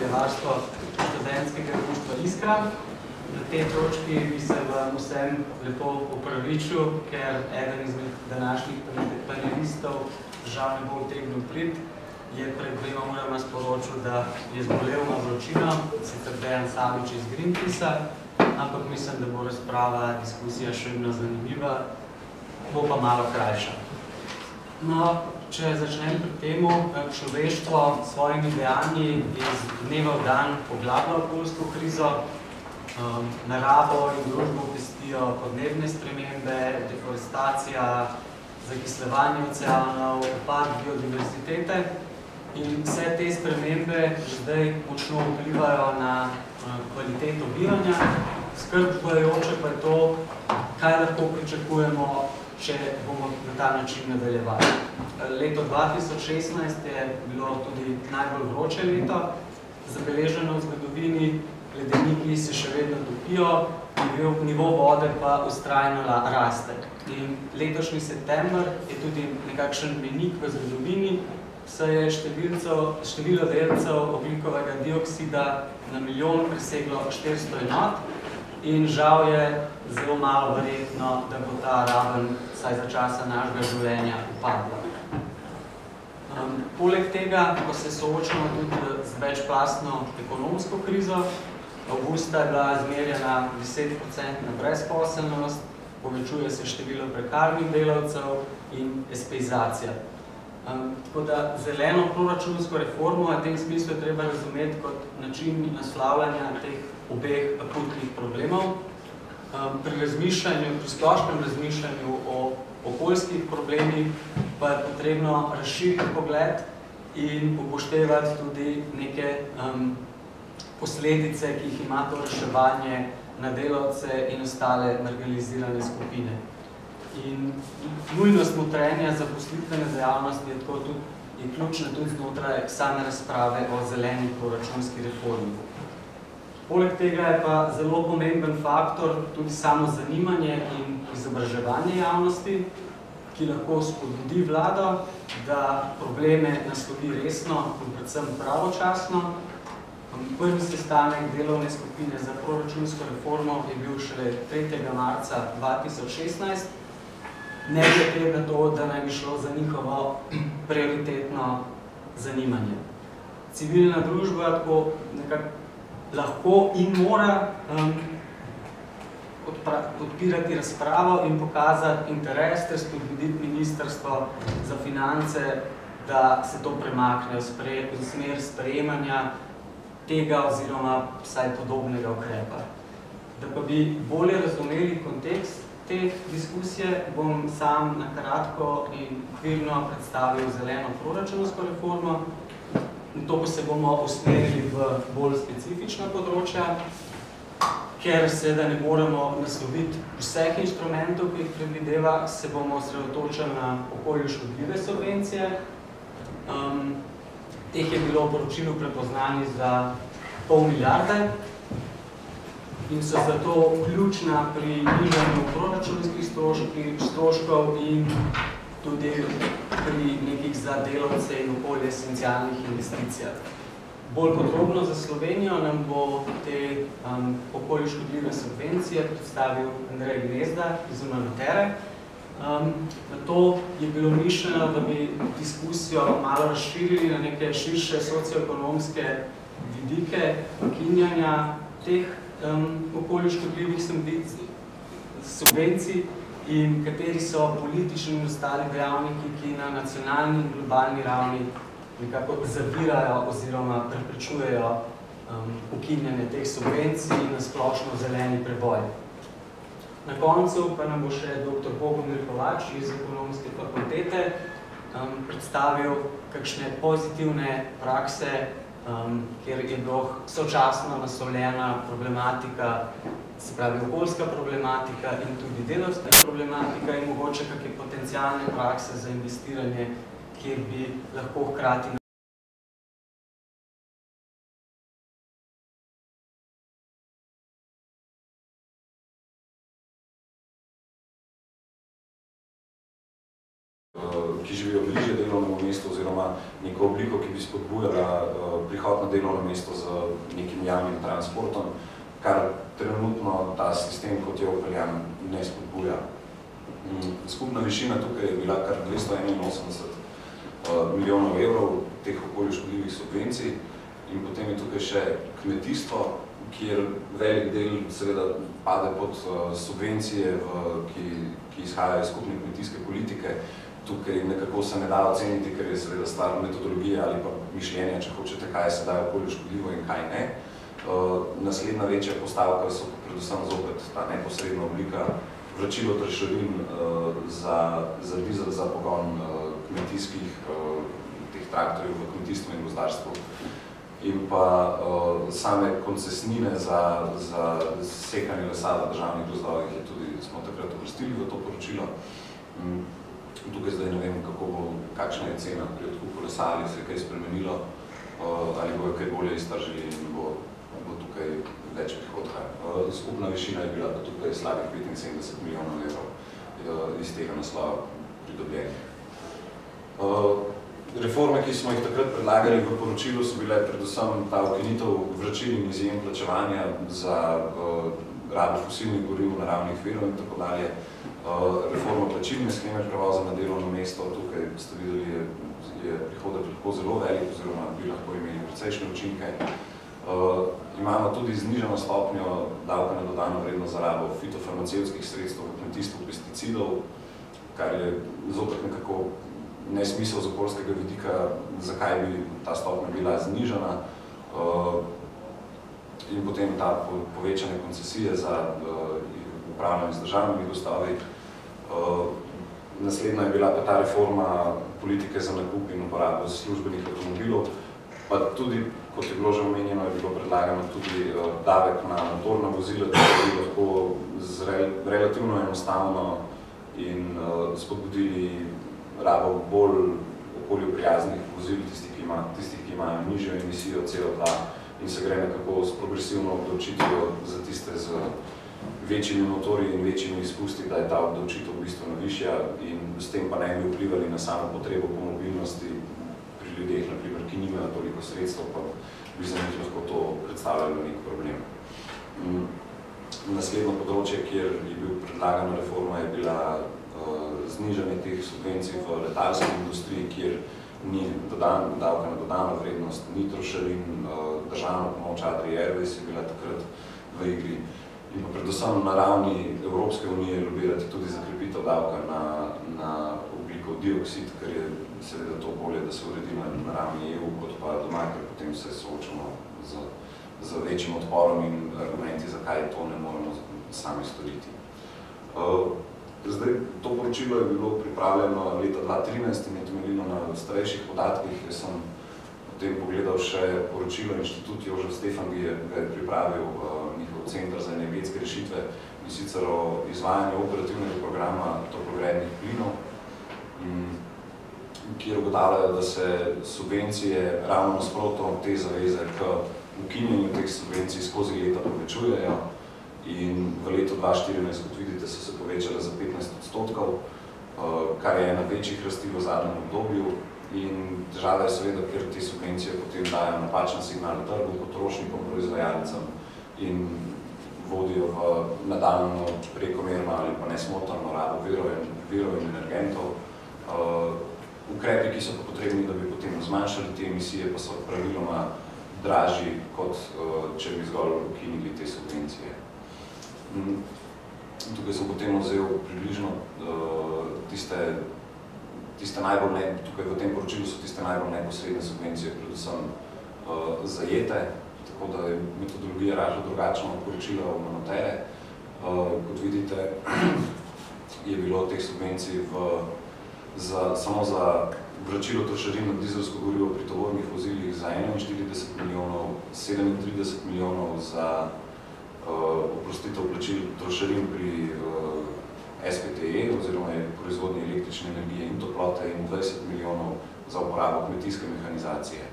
okoljevarstvo študentskega društva Iskra. Na tej točki bi se vam vsem lepo opravičil, ker eden izmed današnjih panelistov žal ne bo utegnil priti. Je pred 2 urama sporočil, da je zbolel na vročino, sicer Dejan Savič iz Greenpeacea, ampak mislim, da bo razprava, diskusija še vedno zanimiva, bo pa malo krajša. No, če začnem pri temu, človeštvo s svojimi dejanji iz dneva v dan poglablja okoljsko krizo, naravo in družbo pestijo podnebne spremembe, deforestacija, zakislevanje oceanov, upad biodiverzitete in vse te spremembe zdaj močno vplivajo na kvaliteto bivanja. Skrb vzbujajoče pa je to, kaj lahko pričakujemo, če bomo na ta način nadaljevali. Leto 2016 je bilo tudi najbolj vroče leto, zabeleženo v zgodovini, ledeniki se še vedno topijo, nivo vode pa vztrajno raste. In letošnji september je tudi nekakšen mejnik v zgodovini, saj je število delcev ogljikovega dioksida na milijon preseglo 400 enot in žal je zelo malo verjetno, da bo ta raven vsaj za časa našega življenja upadla. Poleg tega, ko se soočamo tudi z večplastno ekonomsko krizo, avgusta je bila zmerjena 10% brezposelnost, povečuje se število prekarnih delavcev in espeizacija. Tako da zeleno proračunsko reformo v tem smislu je treba razumeti kot način naslavljanja teh obeh akutnih problemov. Pri splošnem razmišljanju o okoljskih problemih pa je potrebno razširiti pogled in upoštevati tudi neke posledice, ki jih ima to reševanje na delavce in ostale marginalizirane skupine. In nujnost motrenja zaposlitvene dejavnosti je ključna tudi znotraj same razprave o zeleni proračunski reformi. Poleg tega je pa zelo pomemben faktor tudi samo zanimanje in izobraževanje javnosti, ki lahko spodbudi vlado, da probleme naslovi resno in predvsem pravočasno. Prvi sestanek delovne skupine za proračunsko reformo je bil šele 3. marca 2016, ne glede na to, da naj bi šlo za njihovo prioritetno zanimanje. Civilna družba tako nekako lahko in mora podpirati razpravo in pokazati interes ter spodbuditi ministrstvo za finance, da se to premakne v smer sprejemanja tega oziroma vsaj podobnega ukrepa. Da pa bi bolje razumeli kontekst te diskusije, bom sam na kratko in okvirno predstavil zeleno proračunsko reformo. To pa se bomo usmerili v bolj specifična področja, ker seveda ne moremo nasloviti vseh inštrumentov, ki jih predvideva, se bomo osredotočili na okolju škodljive subvencije. Teh je bilo v poročilu prepoznani za pol milijarde in so zato ključna pri nižanju proračunskih stroškov in tudi pri nekih za delavce in okolje esencialnih investicijah. Bolj podrobno za Slovenijo nam bo te okolju škodljive subvencije predstavil Andrej Gnezda iz Humanitere. To je bilo mišljeno, da bi diskusijo malo razširili na neke širše socioekonomske vidike ukinjanja teh okolju škodljivih subvencij in kateri so politični in ostali dejavniki, ki na nacionalni in globalni ravni nekako zavirajo oziroma preprečujejo ukinjanje teh subvencij in na splošno zeleni preboj. Na koncu pa nam bo še dr. Bogomir Kovač iz Ekonomske fakultete predstavil kakšne pozitivne prakse, kjer je bilo sočasno naslovljena problematika, se pravi okoljska problematika in tudi delavska problematika in mogoče kakšne potencialne prakse za investiranje, kjer bi lahko hkrati ki živijo bliže delovnemu mestu oziroma oziroma neko obliko, ki bi spodbujala prihod na delovno mesto z nekim javnim transportom, kar trenutno ta sistem, kot je upeljan, ne spodbuja. Skupna višina tukaj je bila kar 281 milijonov evrov teh okolju škodljivih subvencij in potem je tukaj še kmetijstvo, kjer velik del seveda pade pod subvencije, ki izhajajo iz skupne kmetijske politike. Tukaj nekako se ne da oceniti, ker je seveda stvar metodologije ali pa mišljenja, če hočete, kaj se da okolju škodljivo in kaj ne. Naslednja večja postavka so predvsem zopet ta neposredna oblika vračilo trošarin za dizel za pogon kmetijskih teh traktorjev v kmetijstvu in gozdarstvu. In pa same koncesnine za sekanje lesa v državnih gozdovih je tudi, smo takrat uvrstili v to poročilo. Tukaj zdaj ne vem, kakšna je cena pri odkupu lesa, ali se je kaj spremenilo, ali bojo kaj bolje iztržili in bo tukaj več prihodka. Skupna višina je bila pa tukaj slabih 75 milijonov evrov iz tega naslova pridobljenih. Reforme, ki smo jih takrat predlagali v poročilu, so bile predvsem ta ukinitev vračil in izjem plačevanja za rabo fosilnih goriv, naravnih virov in tako dalje. Reforma plačilne sheme prevoza na delovno mesto, tukaj ste videli, je prihodek lahko zelo velik, oziroma bi lahko imeli precejšnje učinke. Imamo tudi znižano stopnjo davka na dodano vrednost za rabo fitofarmacevtskih sredstev v kmetijstvu pesticidov, kar je zopet nekako nesmisel z okoljskega vidika, zakaj bi ta stopnja bila znižana. In potem ta povečane koncesije za upravljanje z državnimi gozdovi. Naslednja je bila pa ta reforma politike za nakup in uporabo službenih avtomobilov, pa tudi, kot je bilo že omenjeno, je bilo predlagano tudi davek na motorna vozila, ki bi lahko relativno enostavno in spodbudili rabo bolj okolju prijaznih vozil, tistih, ki imajo nižjo emisijo CO2 in se gre nekako s progresivno obdavčitvijo za tiste z večjimi motorji in večjimi izpusti, da je ta obdavčitev bistveno višja in s tem pa ne bi vplivali na samo potrebo po mobilnosti pri ljudeh, naprimer, ki nimajo toliko sredstev, pa bi za njih lahko to predstavljalo nek problem. Naslednjo področje, kjer je bil predlagana reforma, je bila znižanje teh subvencij v letalski industriji, kjer ni davka na dodano vrednost, ni trošarin, državna pomoč Adria Airways je bila takrat v igri. In pa predvsem na ravni Evropske unije lobirati tudi za krepitev davka na ogljikov dioksid, ker je seveda to bolje, da se uredi na ravni EU, kot pa doma, ker potem se soočamo z večjim odporom in argumenti, zakaj to ne moramo sami storiti. Zdaj, to poročilo je bilo pripravljeno leta 2013 in je temeljilo na starejših podatkih. Jaz sem potem pogledal še poročilo Inštitut Jožef Stefan, ki ga je pripravil njihov Center za energetske rešitve in sicer o izvajanju operativnega programa toplogrednih plinov, kjer ugotavljajo, da se subvencije ravno nasprotno te zaveze k ukinjenju teh subvencij skozi leta povečujejo. In v letu 2014, kot vidite, so se povečale za 15%, kar je ena večjih rasti v zadnjem obdobju. In težava je seveda, ker te subvencije potem dajo napačen signal trgu, potrošnikom, proizvajalcem in vodijo v nadaljno prekomerno ali pa nesmotrno rabo virov in energentov. Ukrepi, ki so pa potrebni, da bi potem zmanjšali te emisije, pa so praviloma dražji, kot če bi zgolj ukinili te subvencije. Tukaj sem potem vzel približno tiste najbolj, tukaj v tem poročilu so tiste najbolj neposredne subvencije predvsem zajete, tako da je metodologija ražla drugačno poročila v Monotere. Kot vidite, je bilo teh subvencij samo za vračilo trošarin na dizelsko gorivo pri tovornih vozilih za 41 milijonov, 37 milijonov za oprostitev plačil trošarin pri SPTE oziroma proizvodnji električne energije in toplote in 20 milijonov za uporabo kmetijske mehanizacije.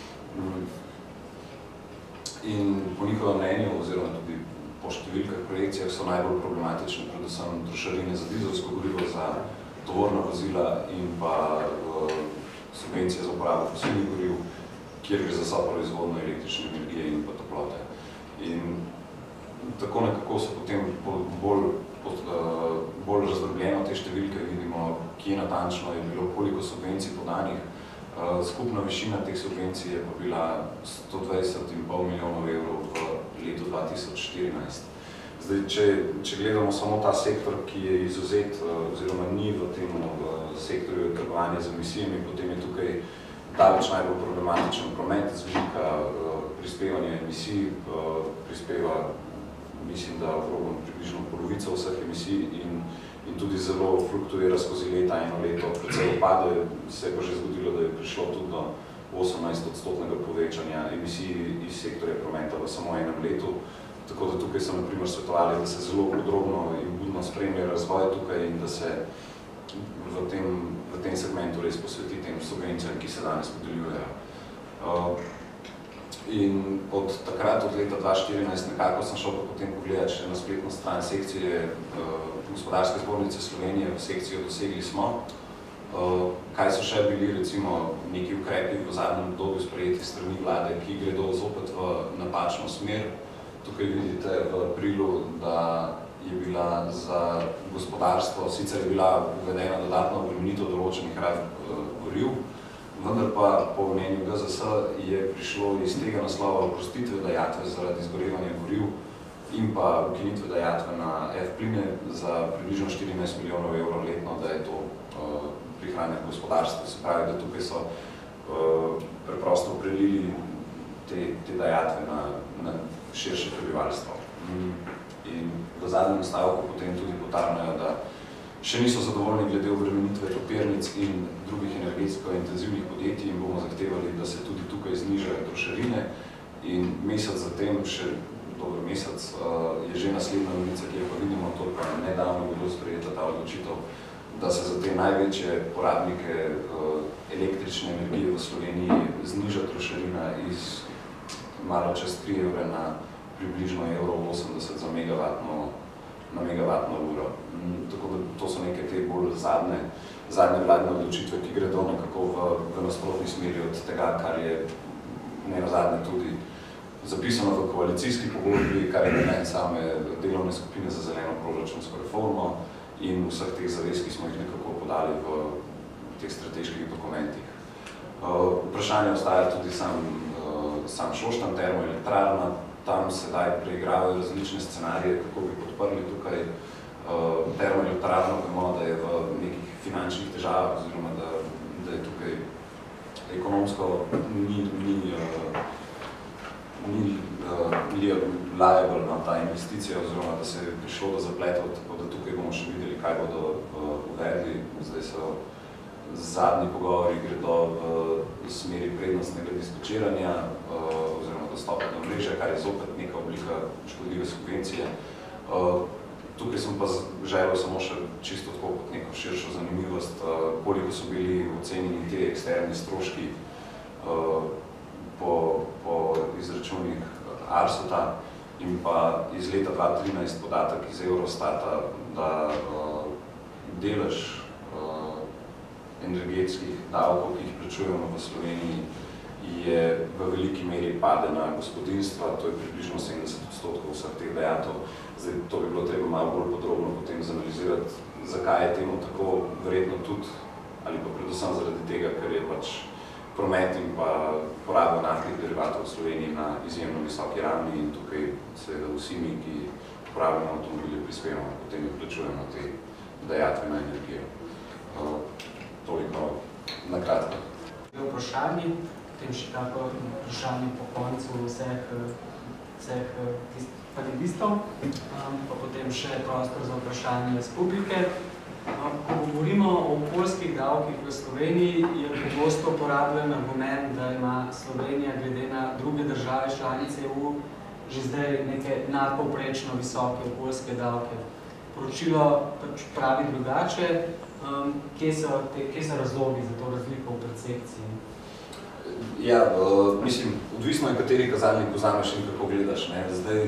In po njihovem mnenju oziroma tudi po številkah projekcijah so najbolj problematične predvsem trošarine za dizelsko gorivo, za tovorna vozila in pa subvencije za uporabo fosilnih goriv, kjer gre za soproizvodnjo električne energije in pa toplote. In tako nekako so potem bolj razdrobljeno te številke, vidimo, kje natančno je bilo, koliko subvencij podanih. Skupna višina teh subvencij je pa bila 120,5 milijonov evrov v letu 2014. Zdaj, če gledamo samo ta sektor, ki je izuzet oziroma ni v tem sektorju trgovanja z emisijami, potem je tukaj daleč najbolj problematičen promet z vidika prispevanja emisij, prispeva, mislim, da okrog približno polovico vseh emisij in tudi zelo fluktuira skozi leta, eno leto precej upade, se je pa že zgodilo, da je prišlo tudi do 18% povečanja emisij iz sektorja prometa v samo enem letu. Tako da tukaj so na primer svetovali, da se zelo podrobno in budno spremlja razvoj tukaj in da se v tem segmentu res posveti tem subvencijam, ki se danes podeljujejo. In od takrat, od leta 2014, nekako sem šel pa potem pogledati še na spletno stran sekcije Gospodarske zbornice Slovenije, v sekcijo Dosegli smo. Kaj so še bili, recimo, neki ukrepi v zadnjem obdobju sprejeti strani vlade, ki gredo zopet v napačno smer. Tukaj vidite v aprilu, da je bila za gospodarstvo, sicer je bila uvedena dodatna obremenitev določenih goriv, vendar pa po mnenju GZS je prišlo iz tega naslova oprostitve dajatve zaradi izgorevanja goriv in pa ukinitve dajatve na F-pline za približno 14 milijonov evrov letno, da je to prihranek gospodarstva. Se pravi, da tukaj so preprosto prelili te dajatve na širše prebivalstvo. In v zadnjem stavku potem tudi potarnajo, da še niso zadovoljni glede obremenitve topirnic in drugih energetsko intenzivnih podjetij in bomo zahtevali, da se tudi tukaj znižajo trošarine. In mesec zatem, še dober mesec, je že naslednja novica, ki jo pa vidimo, to pa nedavno bilo sprejeta ta odločitev, da se za te največje porabnike električne energije v Sloveniji zniža trošarina iz malo čez 3 evre na približno €80 za megavatno uro. Tako da to so neke te bolj zadnje vladne odločitve, ki gredo nekako v nasprotni smeri od tega, kar je nenazadnje tudi zapisano v koalicijski pogodbi, kar je namen same delovne skupine za zeleno proračunsko reformo in vseh teh zavez, ki smo jih nekako podali v teh strateških dokumentih. Vprašanje ostaja tudi sam Šoštanj termoelektrarna. Tam sedaj preigravajo različne scenarije, kako bi podprli tukaj termoelektrarno. Vemo, da je v nekih finančnih težavah, oziroma da je tukaj ekonomsko ni liable na ta investicija, oziroma da se je prišlo do zapletov, tako da tukaj bomo še videli, kaj bodo uvedli. Zdaj so zadnji pogovori gredo v smeri prednostnega dispečiranja oziroma dostopa do mreže, kar je zopet neka oblika škodljive subvencije. Tukaj sem pa želel samo še čisto tako kot neko širšo zanimivost, koliko so bili ocenjeni te eksterni stroški po izračunih ARSO-ta in pa iz leta 2013 podatek iz Eurostata, da delež energetskih davkov, ki jih plačujemo v Sloveniji, je v veliki meri pade na gospodinjstva, to je približno 70% vseh teh dajatev. Zdaj, to bi bilo treba malo bolj podrobno potem zanalizirati, zakaj je temu tako, verjetno tudi, ali pa predvsem zaradi tega, ker je pač promet in pa poraba naftnih derivatov v Sloveniji na izjemno visoki ravni in tukaj seveda vsi mi, ki uporabljamo avtomobile, prispevamo, potem plačujemo te dajatve na energijo. Toliko na kratko. Vprašanji, potem še kako vprašanje po koncu vseh panelistov, pa potem še prostor za vprašanje z publike. Ko govorimo o okoljskih davkih v Sloveniji, je pogosto uporabljen argument, da ima Slovenija glede na druge države članice EU že zdaj neke nadpovprečno visoke okoljske davke. Poročilo pač pravi drugače. Kje so razlogi za to razliko v percepciji? Ja, mislim, odvisno je, kateri kazalnik vzameš in kako gledaš. Zdaj,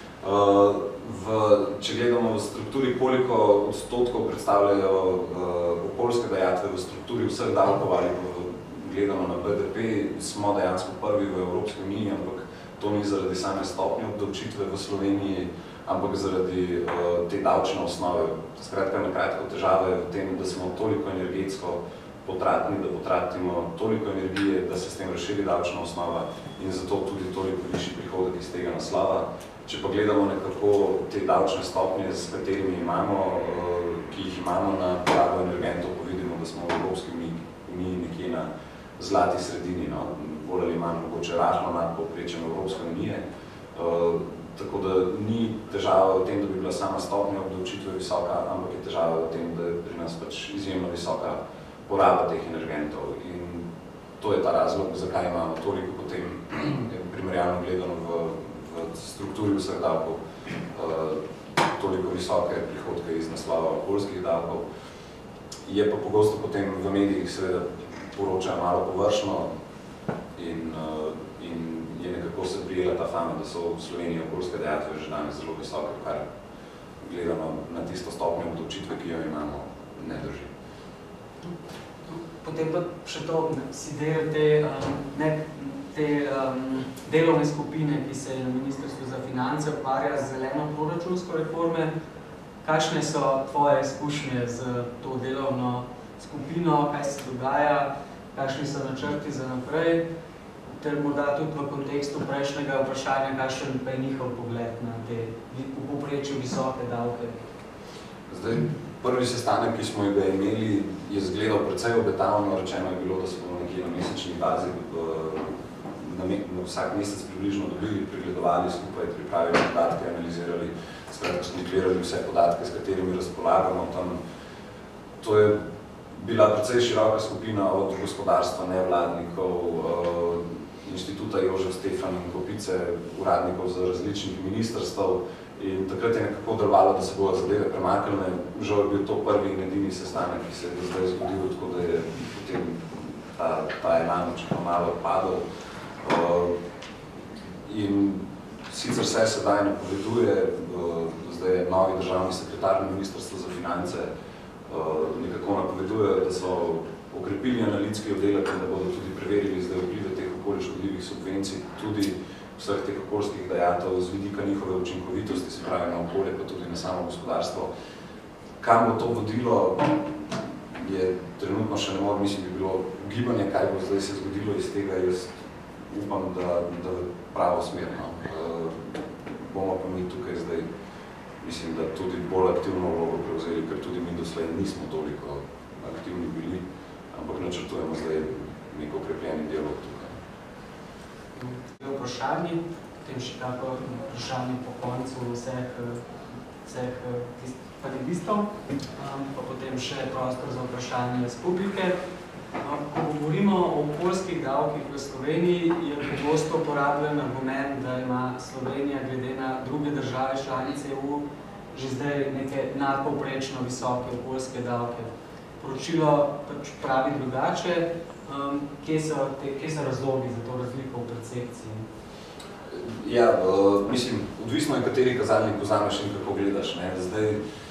če gledamo v strukturi, koliko odstotkov predstavljajo okoljske dajatve v strukturi vseh davkov ali v gledano na BDP, smo dejansko prvi v Evropski uniji, ampak to ni zaradi same stopnje obdavčitve v Sloveniji, ampak zaradi te davčne osnove. Skratka, na kratko, težava je v tem, da smo toliko energetsko potratni, da potratimo toliko energije, da se s tem razširi davčna osnova in zato tudi toliko višji prihodek iz tega naslova. Če pa gledamo nekako te davčne stopnje, s katerimi imamo, ki jih imamo na porabo energentov, pa vidimo, da smo v Evropski uniji nekje na zlati sredini, no, bolj ali manj mogoče rahlo nad povprečjem Evropske unije. Tako da ni težava v tem, da bi bila sama stopnja obdavčitve visoka, ampak je težava v tem, da je pri nas pač izjemno visoka poraba teh energentov. In to je ta razlog, zakaj imamo toliko potem primerjalno gledano v strukturi vseh davkov toliko visoke prihodke iz naslova okoljskih davkov. Je pa pogosto potem v medijih seveda poročajo malo površno in je nekako se prijela ta fama, da so v Sloveniji okoljske dajatve že danes zelo visoke, kar gledano na tisto stopnjo obdavčitve, ki jo imamo, ne drži. Potem pa še to, si del te delovne skupine, ki se na Ministrstvu za finance ukvarja z zeleno proračunsko reforme. Kakšne so tvoje izkušnje z to delovno skupino, kaj se dogaja, kakšni so načrti za naprej, ter morda tudi v kontekstu prejšnjega vprašanja, kakšen pa je njihov pogled na te v povprečju visoke davke? Zdaj, prvi sestanek, ki smo ga imeli, je izgledal precej obetavno. Rečeno je bilo, da smo nekje na mesečni bazi na vsak mesec približno dobili, pregledovali skupaj, pripravili podatke, analizirali, skratka skontrolirali vse podatke, s katerimi razpolagamo tam. To je bila precej široka skupina od gospodarstva, nevladnikov, Inštituta Jožef Stefan in kopice uradnikov z različnih ministrstv. In takrat je nekako delovalo, da se bodo zadeve premaknile. Žal je bil to prvi in edini sestanek, ki se je zdaj zgodil, tako da je potem ta elan očitno malo odpadel. In sicer se sedaj napoveduje, zdaj je novi državni sekretar na Ministrstvu za finance, nekako napoveduje, da so okrepili analitski oddelek in da bodo tudi preverili zdaj vplive teh okolje škodljivih subvencij, tudi vseh teh okoljskih dajatev z vidika njihove učinkovitosti, se pravi na okolje, pa tudi na samo gospodarstvo. Kam bo to vodilo, je trenutno še ne more, mislim, bi bilo ugibanje, kaj bo zdaj se zgodilo iz tega. Jaz upam, da pravo smerno. Bomo pa mi tukaj zdaj, mislim, da tudi bolj aktivno vlogo prevzeli, ker tudi mi doslej nismo toliko aktivni bili, ampak načrtujemo zdaj neko okrepljeni dialog tukaj. Vprašanji, potem še kako vprašanje po koncu vseh panelistov, pa potem še prostor za vprašanje z publike. Ko govorimo o okoljskih davkih v Sloveniji, je pogosto uporabljen argument, da ima Slovenija glede na druge države članice EU že zdaj neke nadpovprečno visoke okoljske davke. Poročilo pač pravi drugače. Kje so razlogi za to razliko v percepciji? Ja, mislim, odvisno je, kateri kazalnik vzameš in kako gledaš. Zdaj,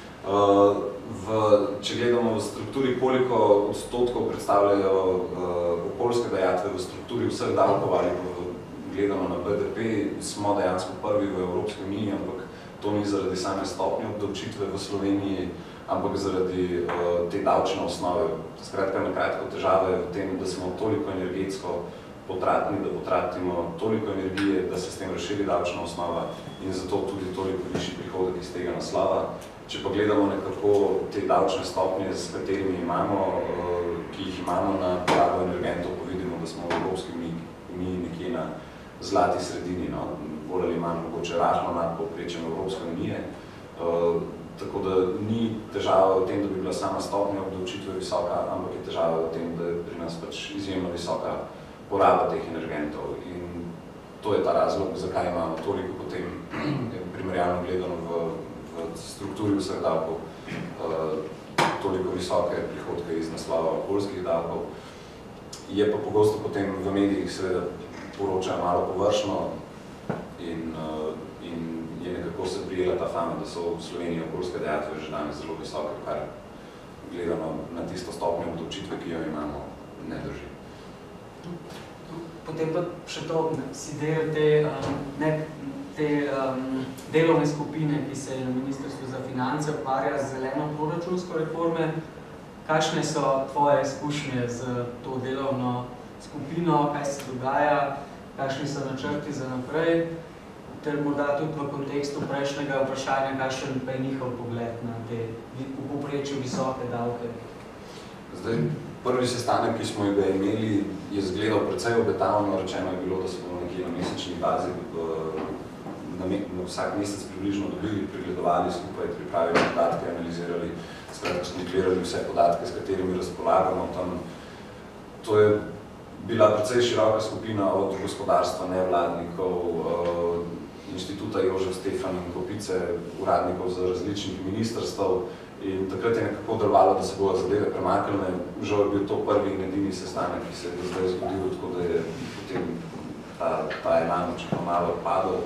če gledamo v strukturi, koliko odstotkov predstavljajo okoljske dajatve v strukturi vseh davkov ali gledamo na BDP, smo dejansko prvi v Evropski uniji, ampak to ni zaradi same stopnje obdavčitve v Sloveniji, ampak zaradi te davčne osnove. Skratka, na kratko, težava je v tem, da smo toliko energetsko potratni, da potratimo toliko energije, da se s tem razširi davčna osnova in zato tudi toliko višji prihodek iz tega naslova. Če pa gledamo nekako te davčne stopnje, s katerimi imamo, ki jih imamo na porabo energentov, pa vidimo, da smo v Evropski uniji nekje na zlati sredini, no, bolj ali manj mogoče rahlo nad povprečjem Evropske unije. Tako da ni težava v tem, da bi bila sama stopnja obdavčitve visoka, ampak je težava v tem, da je pri nas pač izjemno visoka poraba teh energentov. In to je ta razlog, zakaj imamo toliko potem primerjalno gledano v strukturi vseh davkov toliko visoke prihodke iz naslova okoljskih davkov. Je pa pogosto potem v medijih seveda poročajo malo površno in je nekako se prijela ta fama, da so v Sloveniji okoljske dajatve že danes zelo visoke, kar gledano na tisto stopnjo obdavčitve, ki jo imamo, ne drži. Potem pa še to, si del te delovne skupine, ki se na Ministrstvu za finance ukvarja z zeleno proračunsko reforme. Kakšne so tvoje izkušnje z to delovno skupino, kaj se dogaja, kakšni so načrti za naprej, ter morda tudi v kontekstu prejšnjega vprašanja, kakšen pa je njihov pogled na te v povprečju visoke davke? Zdaj, prvi sestanek, ki smo ga imeli, je izgledal precej obetavno. Rečeno je bilo, da smo nekje na mesečni bazi na vsak mesec približno dobili, pregledovali skupaj, pripravili podatke, analizirali, skratka strukturirali vse podatke, s katerimi razpolagamo tam. To je bila precej široka skupina od gospodarstva, nevladnikov, Inštituta Jožef Stefan in kopice uradnikov z različnih ministrstv. In takrat je nekako delovalo, da se bodo zadeve premaknile. Žal je bil to prvi in edini sestanek, ki se je do zdaj zgodil, tako da je potem ta enanočka malo padel.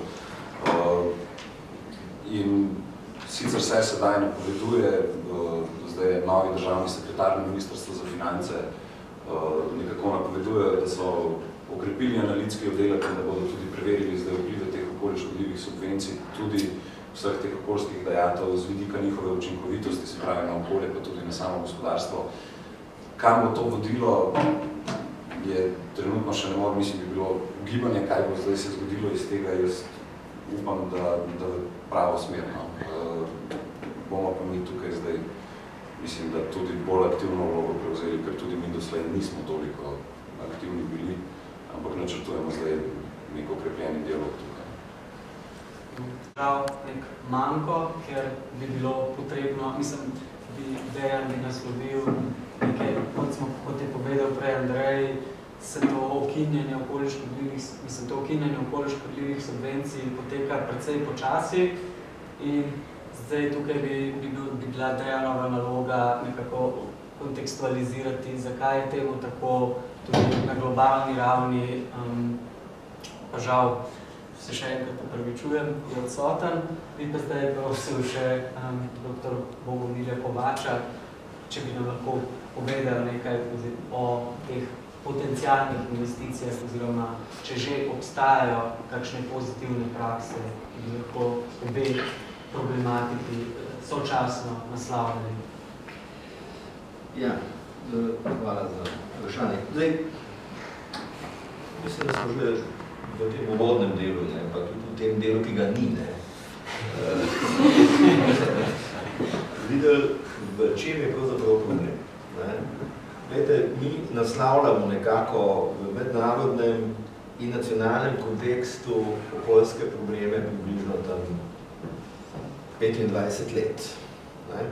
In sicer se sedaj napoveduje, zdaj je novi državni sekretar na Ministrstvu za finance, nekako napoveduje, da so okrepili analitski oddelek in da bodo tudi preverili zdaj vplive teh okolje škodljivih subvencij, tudi vseh teh okoljskih dajatev z vidika njihove učinkovitosti, se pravi na okolje, pa tudi na samo gospodarstvo. Kam bo to vodilo, je trenutno še ne moram, mislim, bi bilo ugibanje, kaj bo zdaj se zgodilo iz tega. Jaz upam, da pravo smerno. Bomo pa mi tukaj zdaj, mislim, da tudi bolj aktivno vlogo prevzeli, ker tudi mi doslej nismo toliko aktivni bili, ampak načrtujemo zdaj nek okrepljeni dialog tukaj. Prav nek manjko, ker bi bilo potrebno, mislim, Dejan bi naslovil nekaj, kot je povedal prej Andrej, se to ukinjanje okolje škodljivih subvencij poteka precej počasi in zdaj tukaj bi bila Dejanova naloga nekako kontekstualizirati, zakaj je temu tako tudi na globalni ravni, pa žal se še enkrat opravičujem, je odsoten. Bi pa zdaj prosil še dr. Bogomilja Kovača, če bi nam lahko povedal nekaj o teh potencialnih investicijah, oziroma če že obstajajo kakšne pozitivne prakse, ki bi lahko obe problematiki sočasno naslavljali. Ja, hvala za vprašanje. Zdaj, mislim, da smo že v tem uvodnem delu, ne, pa tudi v tem delu, ki ga ni, ne, videli, v čem je pravzaprav problem. Glede, mi naslavljamo nekako v mednarodnem in nacionalnem kontekstu okoljske probleme približno tam 25 let. Ne.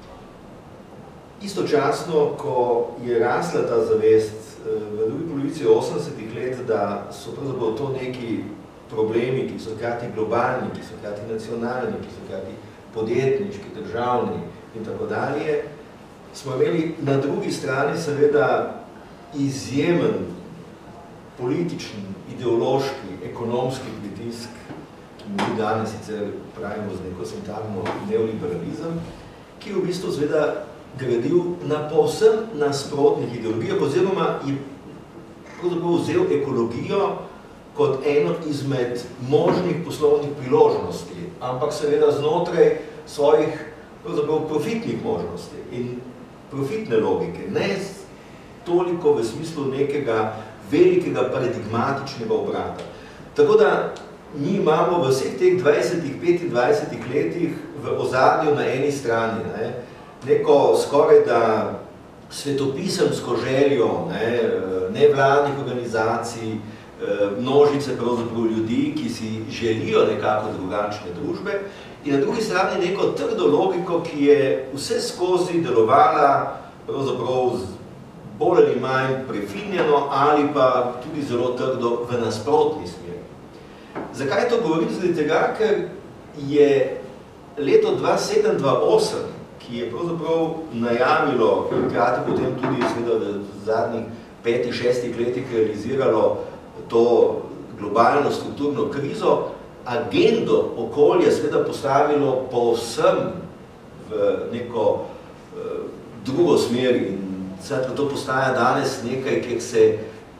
Istočasno, ko je rasla ta zavest v drugi polovici 80-ih let, da so pravzaprav to neki problemi, ki so hkrati globalni, ki so hkrati nacionalni, ki so hkrati podjetniški, državni in tako dalje, smo imeli na drugi strani seveda izjemen politični, ideološki, ekonomski pritisk, ki mi danes sicer pravimo z neko sintagmo neoliberalizem, ki v bistvu seveda gradil na povsem nasprotnih ideologijah, oziroma je pravzaprav vzel ekologijo kot eno izmed možnih poslovnih priložnosti, ampak seveda znotraj svojih pravzaprav profitnih možnosti in profitne logike, ne toliko v smislu nekega velikega paradigmatičnega obrata. Tako da mi imamo v vseh teh 20-25 letih v ozadju na eni strani neko skoraj da svetopisemsko željo nevladnih organizacij, množice pravzaprav ljudi, ki si želijo nekako drugačne družbe, in na drugi strani neko trdo logiko, ki je vse skozi delovala pravzaprav bolj ali manj prefinjeno ali pa tudi zelo trdo v nasprotni smeri. Zakaj to govorim? Zaradi tega, ker je leto 2007-2008, ki je pravzaprav najavilo, hkrati potem tudi v zadnjih 5-6 letih realiziralo to globalno strukturno krizo, agendo okolja seveda postavilo povsem v neko drugo smer in to postaja danes nekaj, kjer se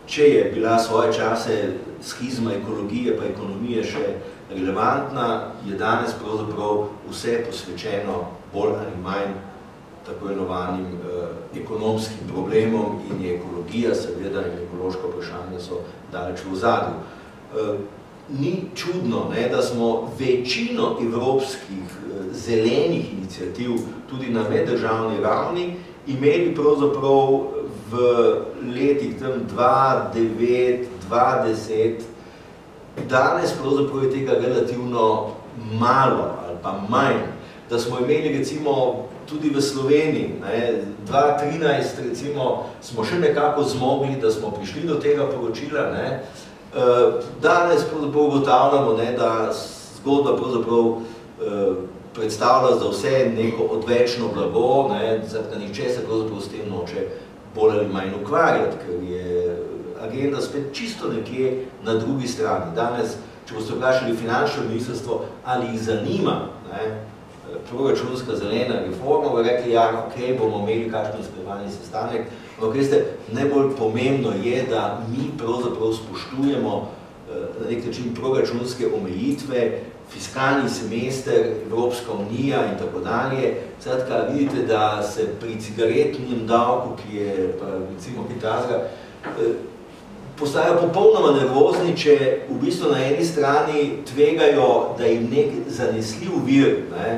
če je bila svoje čase schizma ekologije pa ekonomije še relevantna, je danes pravzaprav vse posvečeno bolj ali manj tako imenovanim ekonomskim problemom in je ekologija, seveda, in ekološka vprašanja so daleč v ozadju. Ni čudno, ne, da smo večino evropskih zelenih iniciativ tudi na meddržavni ravni imeli pravzaprav v letih tam 2009, 2010. Danes pravzaprav je tega relativno malo ali pa manj, da smo imeli recimo tudi v Sloveniji, 2013 recimo smo še nekako zmogli, da smo prišli do tega poročila. Danes pravzaprav ugotavljamo, da zgodba pravzaprav predstavlja za vse neko odvečno blago, da nihče se pravzaprav s tem noče bolj ali manj ukvarjati, ker je agenda spet čisto nekje na drugi strani. Danes, če boste vprašali finančno ministrstvo, ali jih zanima proračunska zelena reforma, bo rekli, ja, ok, bomo imeli kakšen usklajevalni sestanek, ampak veste, najbolj pomembno je, da mi pravzaprav spoštujemo na nek način proračunske omejitve, fiskalni semester, Evropska unija in tako dalje. Skratka, vidite, da se pri cigaretnem davku, ki je pa recimo hitrazga, postajajo popolnoma nervozni, če v bistvu na eni strani tvegajo, da jim nek zanesljiv vir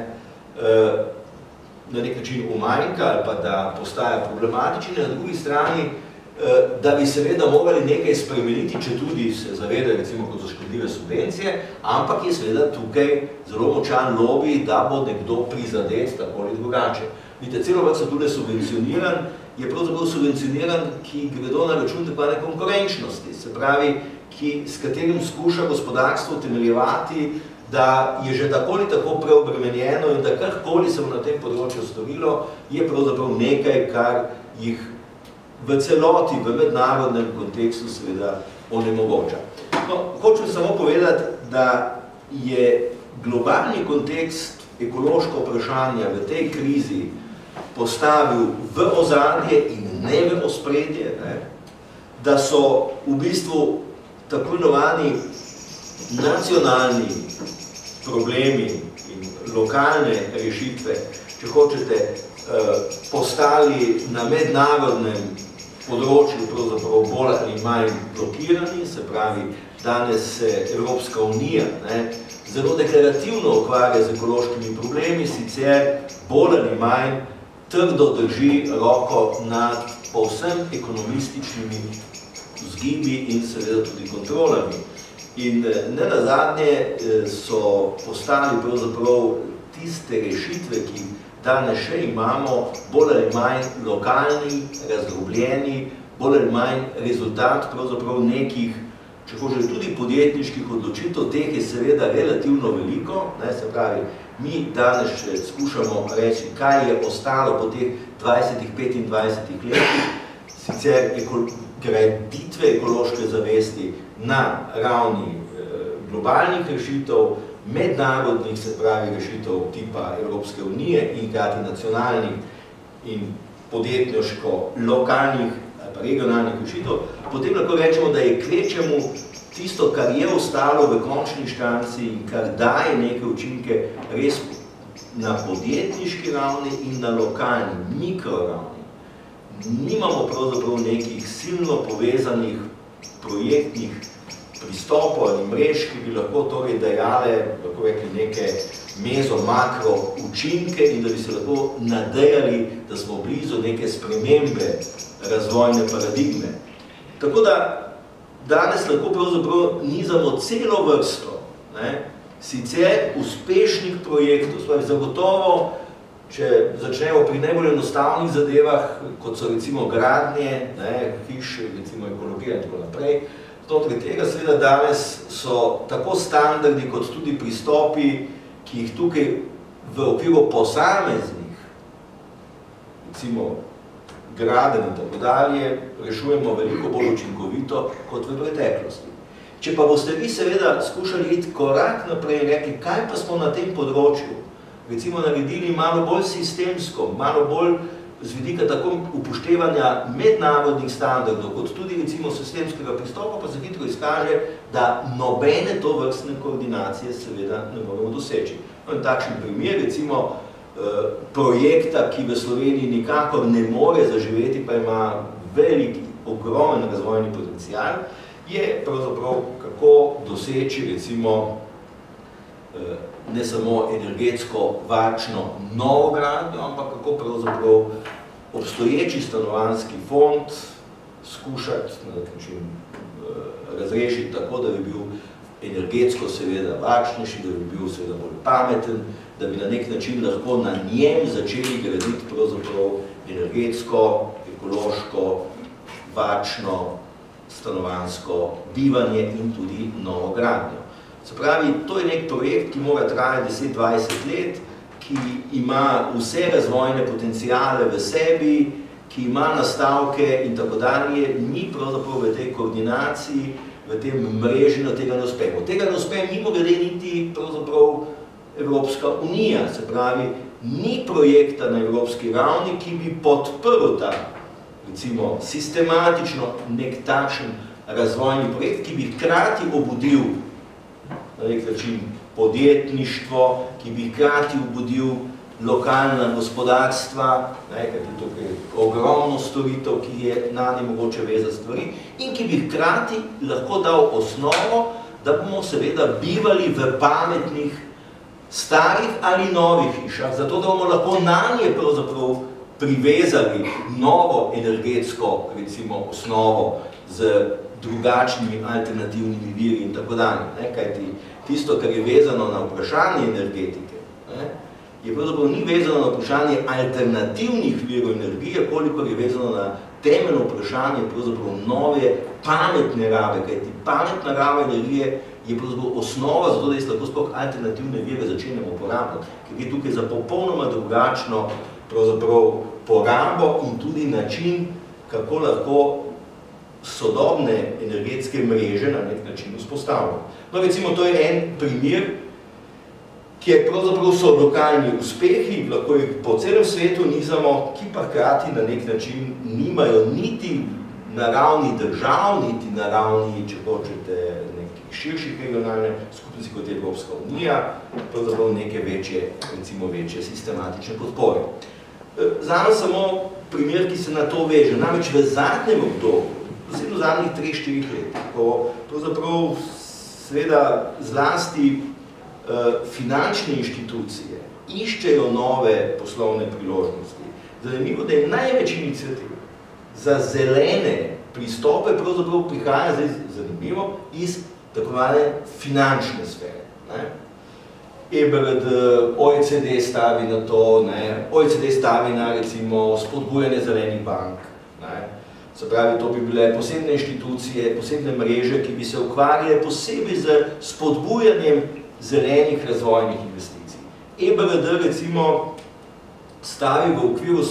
na nek način umanjka ali pa da postaja problematičen, na drugi strani, da bi seveda morali nekaj spremeniti, če tudi se zaveda, recimo, kot so škodljive subvencije, ampak je seveda tukaj zelo močan lobby, da bo nekdo prizadet tako ali drugače. Vidite, celo vrsto tudi subvencioniran, je pravzaprav subvencioniran, ki gredo na račun tako konkurenčnosti, se pravi, s katerim skuša gospodarstvo utemeljevati, da je že tako ali tako preobremenjeno in da karkoli se bo na tem področju storilo, je pravzaprav nekaj, kar jih v celoti, v mednarodnem kontekstu seveda onemogoča. Hočem samo povedati, da je globalni kontekst ekološko vprašanja v tej krizi postavil v ozadje in ne v ospredje, da so v bistvu tako imenovani nacionalni problemi in lokalne rešitve, če hočete, postali na mednarodnem področju pravzaprav bolj ali manj blokirani, se pravi, danes se Evropska unija zelo deklarativno ukvarja z ekološkimi problemi, sicer bolj ali manj trdo drži roko nad povsem ekonomističnimi vzgibi in seveda tudi kontrolami. In ne nazadnje so postali pravzaprav tiste rešitve, ki danes še imamo, bolj ali manj lokalni, razdrobljeni, bolj ali manj rezultat pravzaprav nekih, če hoče tudi podjetniških odločitev, teh je seveda relativno veliko, se pravi, mi danes še skušamo reči, kaj je ostalo po teh 20-25 letih, sicer graditve ekološke zavesti na ravni globalnih rešitev, mednarodnih, se pravi, rešitev tipa Evropske unije in hkrati nacionalnih in podjetniško-lokalnih ali pa regionalnih rešitev, potem lahko rečemo, da je kvečemu tisto, kar je ostalo v končni štanci in kar daje neke učinke res na podjetniški ravni in na lokalni, mikroravni. Nimamo pravzaprav nekih silno povezanih projektnih pristopov ali mrež, ki bi lahko torej dajale, lahko rekli, neke mezo-makro učinke in da bi se lahko nadejali, da smo blizu neke spremembe razvojne paradigme. Tako da danes lahko pravzaprav nizamo celo vrsto sicer uspešnih projektov, zagotovo, če začnemo pri najbolj enostavnih zadevah, kot so recimo gradnje, hiš, recimo ekologija in tako naprej, znotraj tega seveda danes so tako standardi kot tudi pristopi, ki jih tukaj v okviru posameznih, recimo gradenj in tako dalje, rešujemo veliko bolj učinkovito kot v preteklosti. Če pa boste vi seveda skušali iti korak naprej in rekli, kaj pa smo na tem področju, recimo naredili malo bolj sistemsko, malo bolj z vidika tako upoštevanja mednarodnih standardov, kot tudi recimo sistemskega pristopa, pa se hitro izkaže, da nobene tovrstne koordinacije seveda ne moremo doseči. No, in takšen primer, recimo projekta, ki v Sloveniji nikakor ne more zaživeti, pa ima velik, ogromen razvojni potencial, je pravzaprav kako doseči recimo ne samo energetsko varčno novogradnjo, ampak kako pravzaprav obstoječi stanovanjski fond skušati na nek način razrešiti tako, da bi bil energetsko seveda varčnejši, da bi bil seveda bolj pameten, da bi na nek način lahko na njem začeli graditi pravzaprav energetsko, ekološko, varčno, stanovanjsko bivanje in tudi novogradnjo. Se pravi, to je nek projekt, ki mora trajati 10-20 let, ki ima vse razvojne potencijale v sebi, ki ima nastavke in tako dalje, mi pravzaprav v tej koordinaciji, v tem mreženju tega ne uspemo. Tega ne uspe mimogrede niti pravzaprav Evropska unija, se pravi, ni projekta na evropski ravni, ki bi podprl ta, recimo, sistematično nek takšen razvojni projekt, ki bi hkrati obudil na nek način podjetništvo, ki bi hkrati obudil lokalna gospodarstva, kajti tukaj je ogromno storitev, ki je na nje mogoče vezati stvari, in ki bi hkrati lahko dal osnovo, da bomo seveda bivali v pametnih, starih ali novih hišah, zato da bomo lahko na nje pravzaprav privezali novo energetsko, recimo, osnovo z drugačnimi alternativnimi viri in tako dalje. Kajti tisto, kar je vezano na vprašanje energetike, je pravzaprav ni vezano na vprašanje alternativnih virov energije, kolikor je vezano na temeljno vprašanje pravzaprav nove pametne rabe, kajti pametna raba energije je pravzaprav osnova za to, da je lahko sploh alternativne vire začenjamo uporabljati, ker je tukaj za popolnoma drugačno pravzaprav porabo in tudi način, kako lahko sodobne energetske mreže na nek način vzpostavljamo. No, recimo, to je en primer, kjer pravzaprav so lokalni uspehi, lahko jih po celem svetu nizamo, ki pa hkrati na nek način nimajo niti na ravni držav, niti na ravni, če hočete, nekih širših regionalne skupnosti, kot je Evropska unija, pravzaprav neke večje, recimo večje sistematične podpore. Zame samo primer, ki se na to veže. Namreč v zadnjem obdobju, posebno v zadnjih 3-4 let, ko pravzaprav seveda zlasti finančne inštitucije iščejo nove poslovne priložnosti. Zanimivo, da je največ iniciativ za zelene pristope pravzaprav prihaja, zdaj zanimivo, iz tako imenovane finančne sfere. EBRD, OECD stavi na to, OECD stavi na recimo spodbujanje zelenih bank. Se pravi, to bi bile posebne inštitucije, posebne mreže, ki bi se ukvarjale posebej z spodbujanjem zelenih razvojnih investicij. EBRD recimo stavi v okviru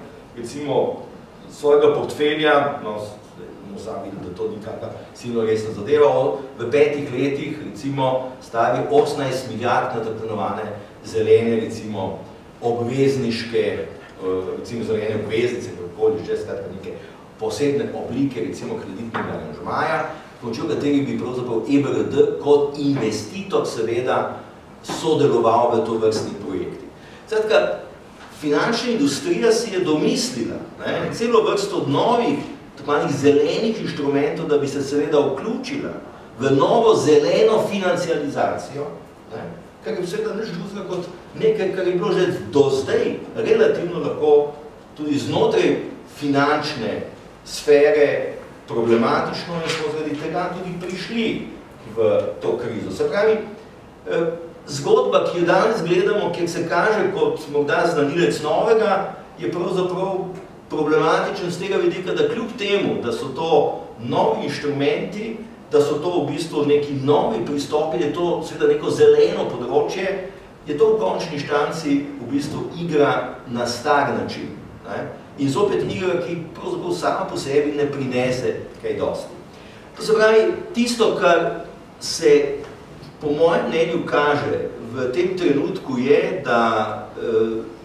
svojega portfelja, no, bomo sami videli, da to ni kakva silno resna zadeva, v 5 letih recimo stavi 18 milijard na tako imenovane zelene, recimo obvezniške, recimo zelene obveznice, kakoli že skratka neke posebne oblike, recimo kreditnega aranžmaja, pomočjo katerih bi pravzaprav EBRD kot investitor seveda sodeloval v tovrstnih projektih. Skratka, finančna industrija si je domislila celo vrsto novih, tako manjih zelenih inštrumentov, da bi se seveda vključila v novo zeleno financializacijo, kar je seveda nič drugega kot nekaj, kar je bilo že do zdaj relativno lahko tudi znotraj finančne sfere problematično in smo zaradi tega tudi prišli v to krizo. Se pravi, zgodba, ki jo danes gledamo, kjer se kaže kot morda znanilec novega, je pravzaprav problematičen z tega vidika, da kljub temu, da so to novi inštrumenti, da so to v bistvu neki novi pristopi, je to seveda neko zeleno področje, je to v končni inštanci v bistvu igra na star način. In zopet igra, ki pravzaprav sama po sebi ne prinese kaj dosti. To se pravi, tisto, kar se po mojem mnenju kaže v tem trenutku je, da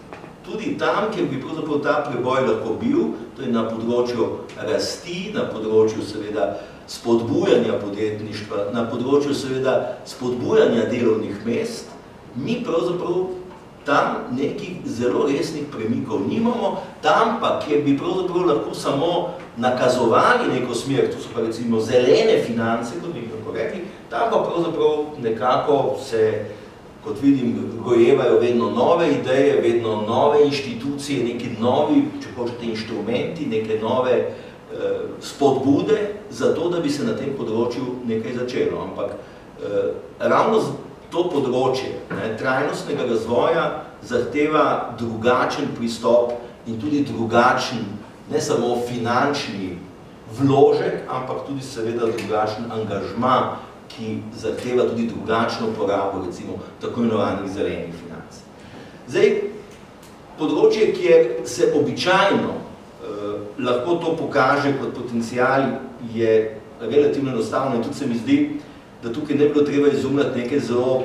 tudi tam, kjer bi pravzaprav ta preboj lahko bil, to je na področju rasti, na področju seveda spodbujanja podjetništva, na področju seveda spodbujanja delovnih mest, mi pravzaprav tam nekih zelo resnih premikov nimamo, tam pa, kjer bi pravzaprav lahko samo nakazovali neko smer, to so pa recimo zelene finance, kot bi lahko rekli, tam pa pravzaprav nekako se, kot vidim, gojevajo vedno nove ideje, vedno nove inštitucije, neki novi, če hočete, inštrumenti, neke nove spodbude za to, da bi se na tem področju nekaj začelo. Ampak ravno to področje trajnostnega razvoja zahteva drugačen pristop in tudi drugačen, ne samo finančni vložek, ampak tudi seveda drugačen angažma, ki zahteva tudi drugačno porabo, recimo, tako imenovanih zelenih financ. Zdaj, področje, kjer se običajno lahko to pokaže kot potencial, je relativno enostavno in tudi se mi zdi, da tukaj ne bi bilo treba izumljati nekaj zelo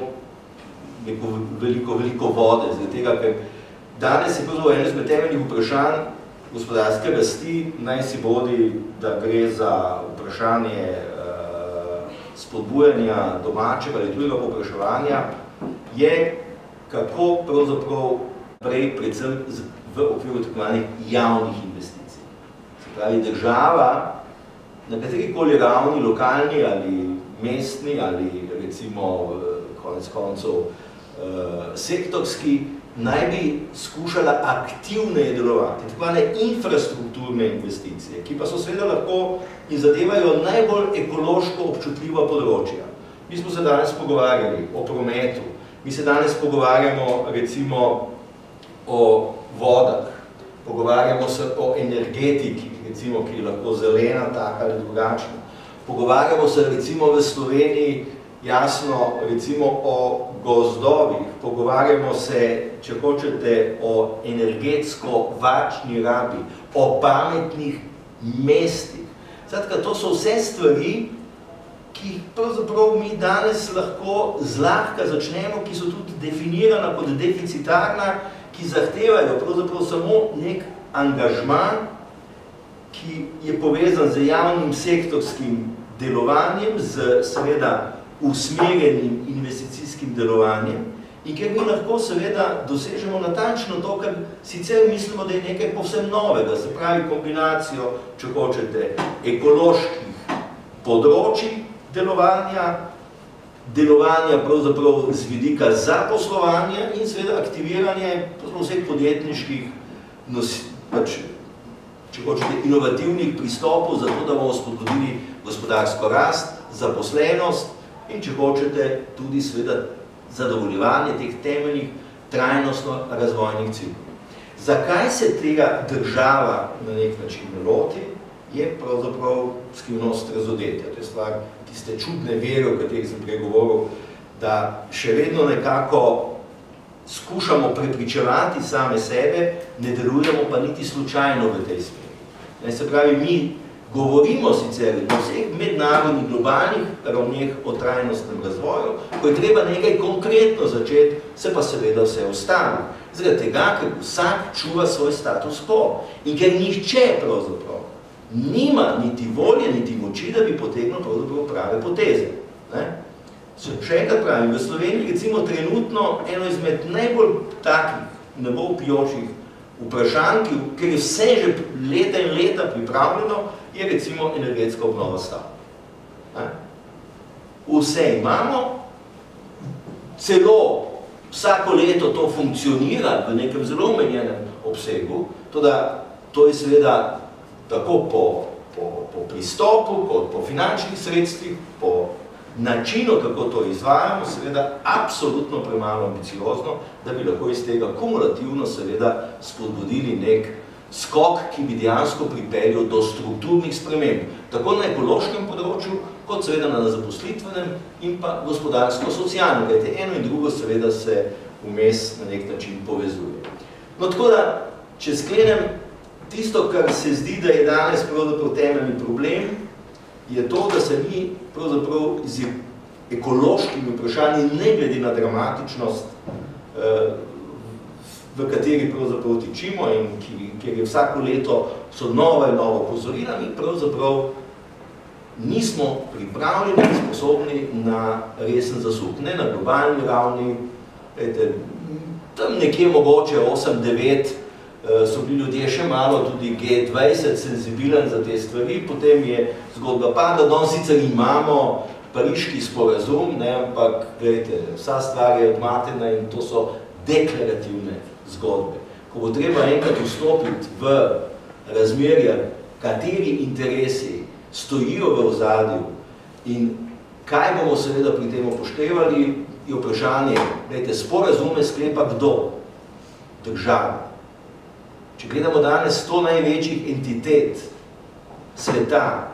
veliko vode, zaradi tega, ker danes je pravzaprav eno izmed temeljnih vprašanj gospodarske rasti, naj si bodi, da gre za vprašanje spodbujanja domačega ali tujega povpraševanja, je kako pravzaprav prej predvsem v okviru tako imenovanih javnih investicij. Se pravi, država na katerikoli ravni, lokalni ali mestni ali recimo konec koncev sektorski, naj bi skušala aktivneje delovati. Tako imenovane infrastrukturne investicije, ki pa so seveda lahko in zadevajo najbolj ekološko občutljiva področja. Mi smo se danes pogovarjali o prometu, mi se danes pogovarjamo recimo o vodah, pogovarjamo se o energetiki, recimo, ki je lahko zelena, taka ali drugačna. Pogovarjamo se recimo v Sloveniji, jasno, recimo o gozdovih, pogovarjamo se, če hočete, o energetsko varčni rabi, o pametnih mestih. Skratka, to so vse stvari, ki pravzaprav mi danes lahko zlahka začnemo, ki so tudi definirana kot deficitarna, ki zahtevajo pravzaprav samo nek angažma, ki je povezan z javnim sektorskim delovanjem, z seveda usmerjenim investicijskim delovanjem in ker mi lahko seveda dosežemo natančno to, kar sicer mislimo, da je nekaj povsem novega, se pravi kombinacijo, če hočete, ekoloških področij delovanja pravzaprav z vidika zaposlovanja in seveda aktiviranje vseh podjetniških če hočete, inovativnih pristopov za to, da bomo spodbudili gospodarsko rast, zaposlenost in, če hočete, tudi seveda zadovoljevanje teh temeljnih trajnostno razvojnih ciljev. Zakaj se tega država na nek način loti, je pravzaprav skrivnost razodetja. To je stvar tiste čudne vere, o katerih sem prej govoril, da še vedno nekako skušamo prepričevati same sebe, ne delujemo pa niti slučajno v tej smeri. Se pravi, mi govorimo sicer na vseh mednarodnih globalnih ravneh o trajnostnem razvoju, ko je treba nekaj konkretno začeti, se pa seveda vse ostane. Zaradi tega, ker vsak čuva svoj status quo in ker nihče pravzaprav nima niti volje, niti moči, da bi potegnil pravzaprav prave poteze. Še enkrat pravim, v Sloveniji recimo trenutno eno izmed najbolj takih nebovpijočih vprašanj, ker je vse že leta in leta pripravljeno, je recimo energetska obnova stavb. Vse imamo, celo vsako leto to funkcionira v nekem zelo omenjenem obsegu, toda to je seveda tako po pristopu, kot po finančnih sredstvih, po načinu, kako to izvajamo, seveda absolutno premalo ambiciozno, da bi lahko iz tega kumulativno seveda spodbudili nek skok, ki bi dejansko pripeljal do strukturnih sprememb, tako na ekološkem področju, kot seveda na zaposlitvenem in pa gospodarsko-socialnem, kajte eno in drugo seveda se vmes na nek način povezuje. No, tako da, če sklenem, tisto, kar se zdi, da je danes pravzaprav temeljni problem, je to, da se mi pravzaprav z ekološkimi vprašanji, ne glede na dramatičnost, v kateri pravzaprav tičimo in kjer je vsako leto so nova in nova opozorila, mi pravzaprav nismo pripravljeni in sposobni na resen zasuk. Ne na globalni ravni, tam nekje mogoče 8-9 so bili ljudje še malo, tudi G20 senzibilen za te stvari, potem je zgodba padla, danes sicer imamo pariški sporazum, ne, ampak gledajte, vsa stvar je odmatena in to so deklarativne zgodbe. Ko bo treba enkrat vstopiti v razmerja, kateri interesi stojijo v ozadju in kaj bomo seveda pri tem upoštevali, je vprašanje, gledajte, sporazume sklepa kdo? Država. Če gledamo danes 100 največjih entitet sveta,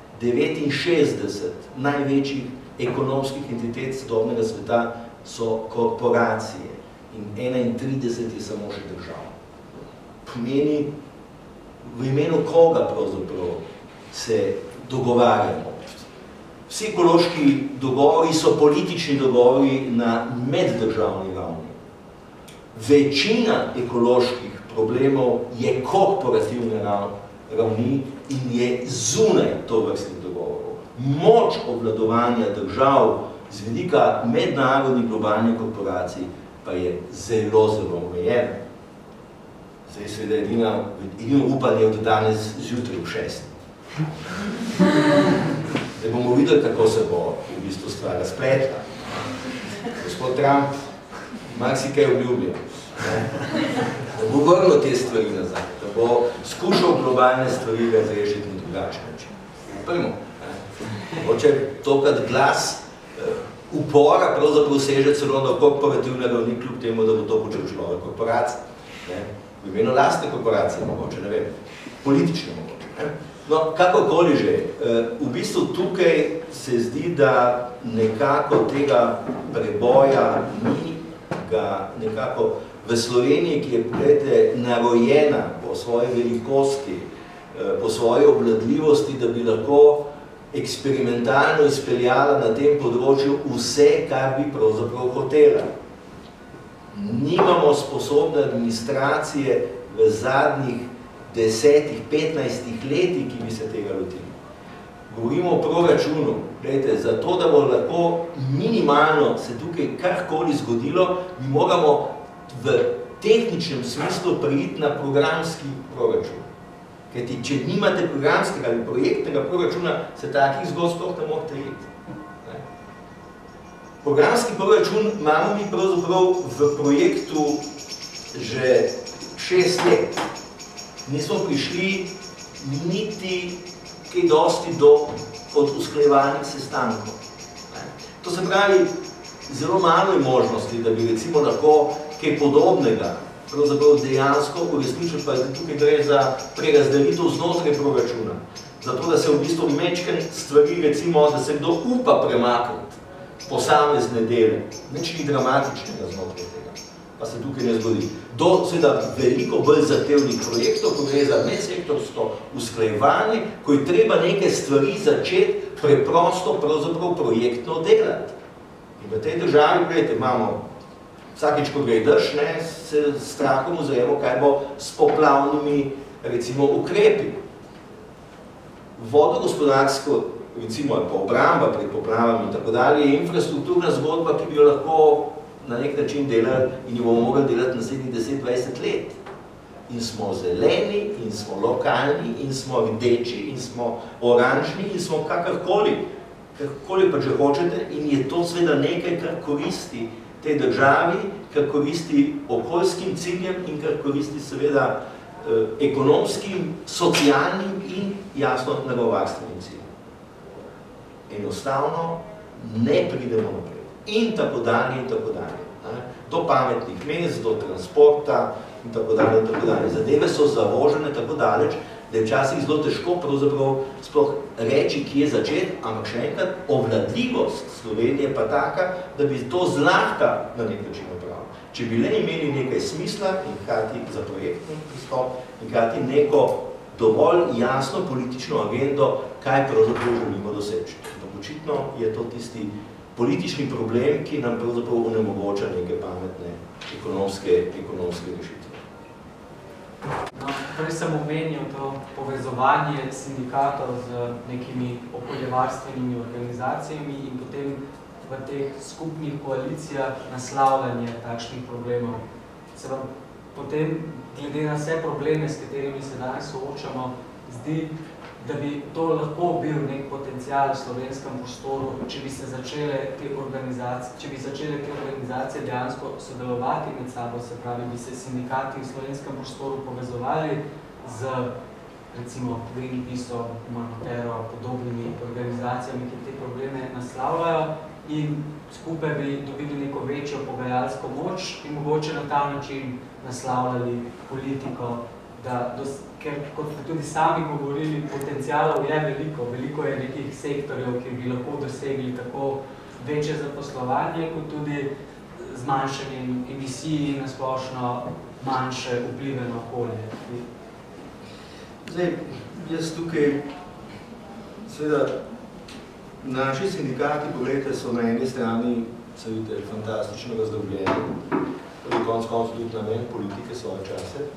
69 največjih ekonomskih entitet sodobnega sveta so korporacije in 31 je samo še država. Pomeni, v imenu koga pravzaprav se dogovarjamo. Vsi ekološki dogovori so politični dogovori na meddržavni ravni. Večina ekoloških problemov je korporativne ravni in je zunaj tovrstnih dogovorov. Moč obvladovanja držav z vidika mednarodnih globalnih korporacij pa je zelo, zelo omejena. Zdaj seveda edino upanje od danes zjutraj v 6. Zdaj bomo videli, kako se bo v bistvu stvar razpletla. Gospod Trump marsikaj obljublja, da bo vrnil te stvari nazaj, da bo skušal globalne stvari razrešiti na drugačen način. Primo, hoče tokrat glas upora pravzaprav seže celo na korporativne ravni, kljub temu, da bo to počel človek korporacij. V imenu lastne korporacije mogoče, ne vem, politične mogoče. No, kakorkoli že, v bistvu tukaj se zdi, da nekako tega preboja ni ga nekako v Sloveniji, ki je, gledajte, narojena po svoji velikosti, po svoji obvladljivosti, da bi lahko eksperimentalno izpeljala na tem področju vse, kar bi pravzaprav hotela. Nimamo sposobne administracije v zadnjih 10-15 letih, ki bi se tega lotili. Govorimo o proračunu, gledajte, zato, da bo lahko minimalno se tukaj karkoli zgodilo, mi moramo v tehničnem smislu preiti na programski proračun. Kajti, če nimate programskega ali projektnega proračuna, se takih zgodb sploh ne morate iti. Programski proračun imamo mi pravzaprav v projektu že 6 let. Nismo prišli niti kaj dosti od usklajevalnih sestankov. To se pravi, zelo malo je možnosti, da bi recimo lahko kaj podobnega pravzaprav dejansko uresničili, pa tukaj gre za prerazdelitev znotraj proračuna. Zato, da se v bistvu mečken stvari, recimo, da se kdo upa premakniti posamezne dele. Nič ni dramatičnega znotraj tega, pa se tukaj ne zgodi. Do seveda veliko bolj zahtevnih projektov, ko gre za medsektorsko usklajevanje, ko je treba neke stvari začeti preprosto pravzaprav projektno delati. In v tej državi, gledajte, imamo vsakič, ko gre dež, se strahom vzajemo, kaj bo s poplavnimi, recimo, ukrepi. Vodogospodarsko, recimo, pa obramba pred poplavami in tako dalje, je infrastrukturna zgodba, ki bi jo lahko na nek način delali in jo bomo mogli delati naslednjih 10-20 let. In smo zeleni, in smo lokalni, in smo rdeči, in smo oranžni, in smo kakorkoli pa že hočete, in je to seveda nekaj, kar koristi tej državi, kar koristi okoljskim ciljem in kar koristi seveda ekonomskim, socialnim in jasno naravovarstvenim ciljem. Enostavno ne pridemo naprej. In tako dalje, in tako dalje. Do pametnih mest, do transporta in tako dalje, in tako dalje. Zadeve so zavožene tako daleč, da je včasih zelo težko pravzaprav sploh reči, kje začeti, ampak še enkrat, obvladljivost Slovenije pa taka, da bi to zlahka na nek način opravili. Če bi le imeli nekaj smisla in hkrati za projektni pristop in hkrati neko dovolj jasno politično agendo, kaj pravzaprav želimo doseči. Očitno je to tisti politični problem, ki nam pravzaprav onemogoča neke pametne ekonomske rešitve. No, prej sem omenil to povezovanje sindikatov z nekimi okoljevarstvenimi organizacijami in potem v teh skupnih koalicijah naslavljanje takšnih problemov. Se vam potem, glede na vse probleme, s katerimi se danes soočamo, zdi, da bi to lahko bil nek potencial v slovenskem prostoru, če bi se začele te organizacije dejansko sodelovati med sabo, se pravi, bi se sindikati v slovenskem prostoru povezovali z, recimo, Greenpeaceom, Humanitero, podobnimi organizacijami, ki te probleme naslavljajo in skupaj bi dobili neko večjo pogajalsko moč in mogoče na ta način naslavljali politiko, ker, kot ste tudi sami govorili, potencialov je veliko je nekih sektorjev, ki bi lahko dosegli tako večje zaposlovanje, kot tudi zmanjšanje emisij in nasplošno manjše vplive na okolje. Zdaj, jaz tukaj, seveda, naši sindikati, pogledajte, so na eni strani, se vidite, fantastično razdrobljeni, tudi konec tudi namen politike svoje čase.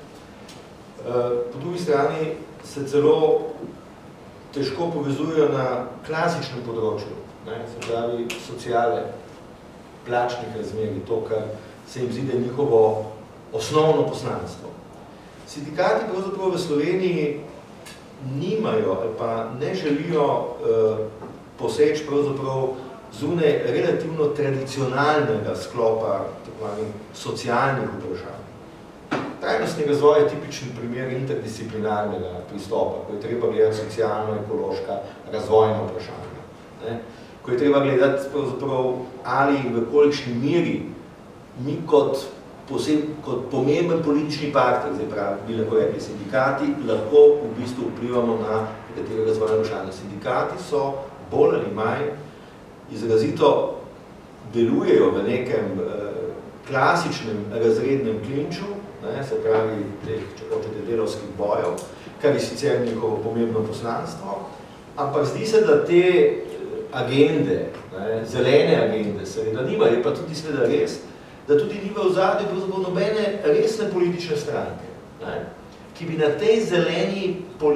Po drugi strani se celo težko povezujejo na klasičnem področju, se pravi sociale, plačnih razmerij, to, kar se jim zdi njihovo osnovno poslanstvo. Sindikati pravzaprav v Sloveniji nimajo ali pa ne želijo poseči pravzaprav zunaj relativno tradicionalnega sklopa socialnih vprašanj. Trajnostni razvoj je tipičen primer interdisciplinarnega pristopa, ko je treba gledati socialno-ekološka razvojna vprašanja. Ko je treba gledati pravzaprav ali v kolikšni miri mi kot pomemben politični partner, zdaj pravi, bi lahko rekli sindikati, lahko v bistvu vplivamo na nekatere razvojne vprašanja. Sindikati so bolj ali manj izrazito delujejo v nekem klasičnem razrednem klinču, se pravi teh, če hočete, delovskih bojev, kar je sicer njihovo pomembno poslanstvo, ampak zdi se, da te agende, zelene agende, seveda nima, je pa tudi seveda res, da tudi ni v ozadju pravzaprav nobene resne politične stranke, ki bi na tej zeleni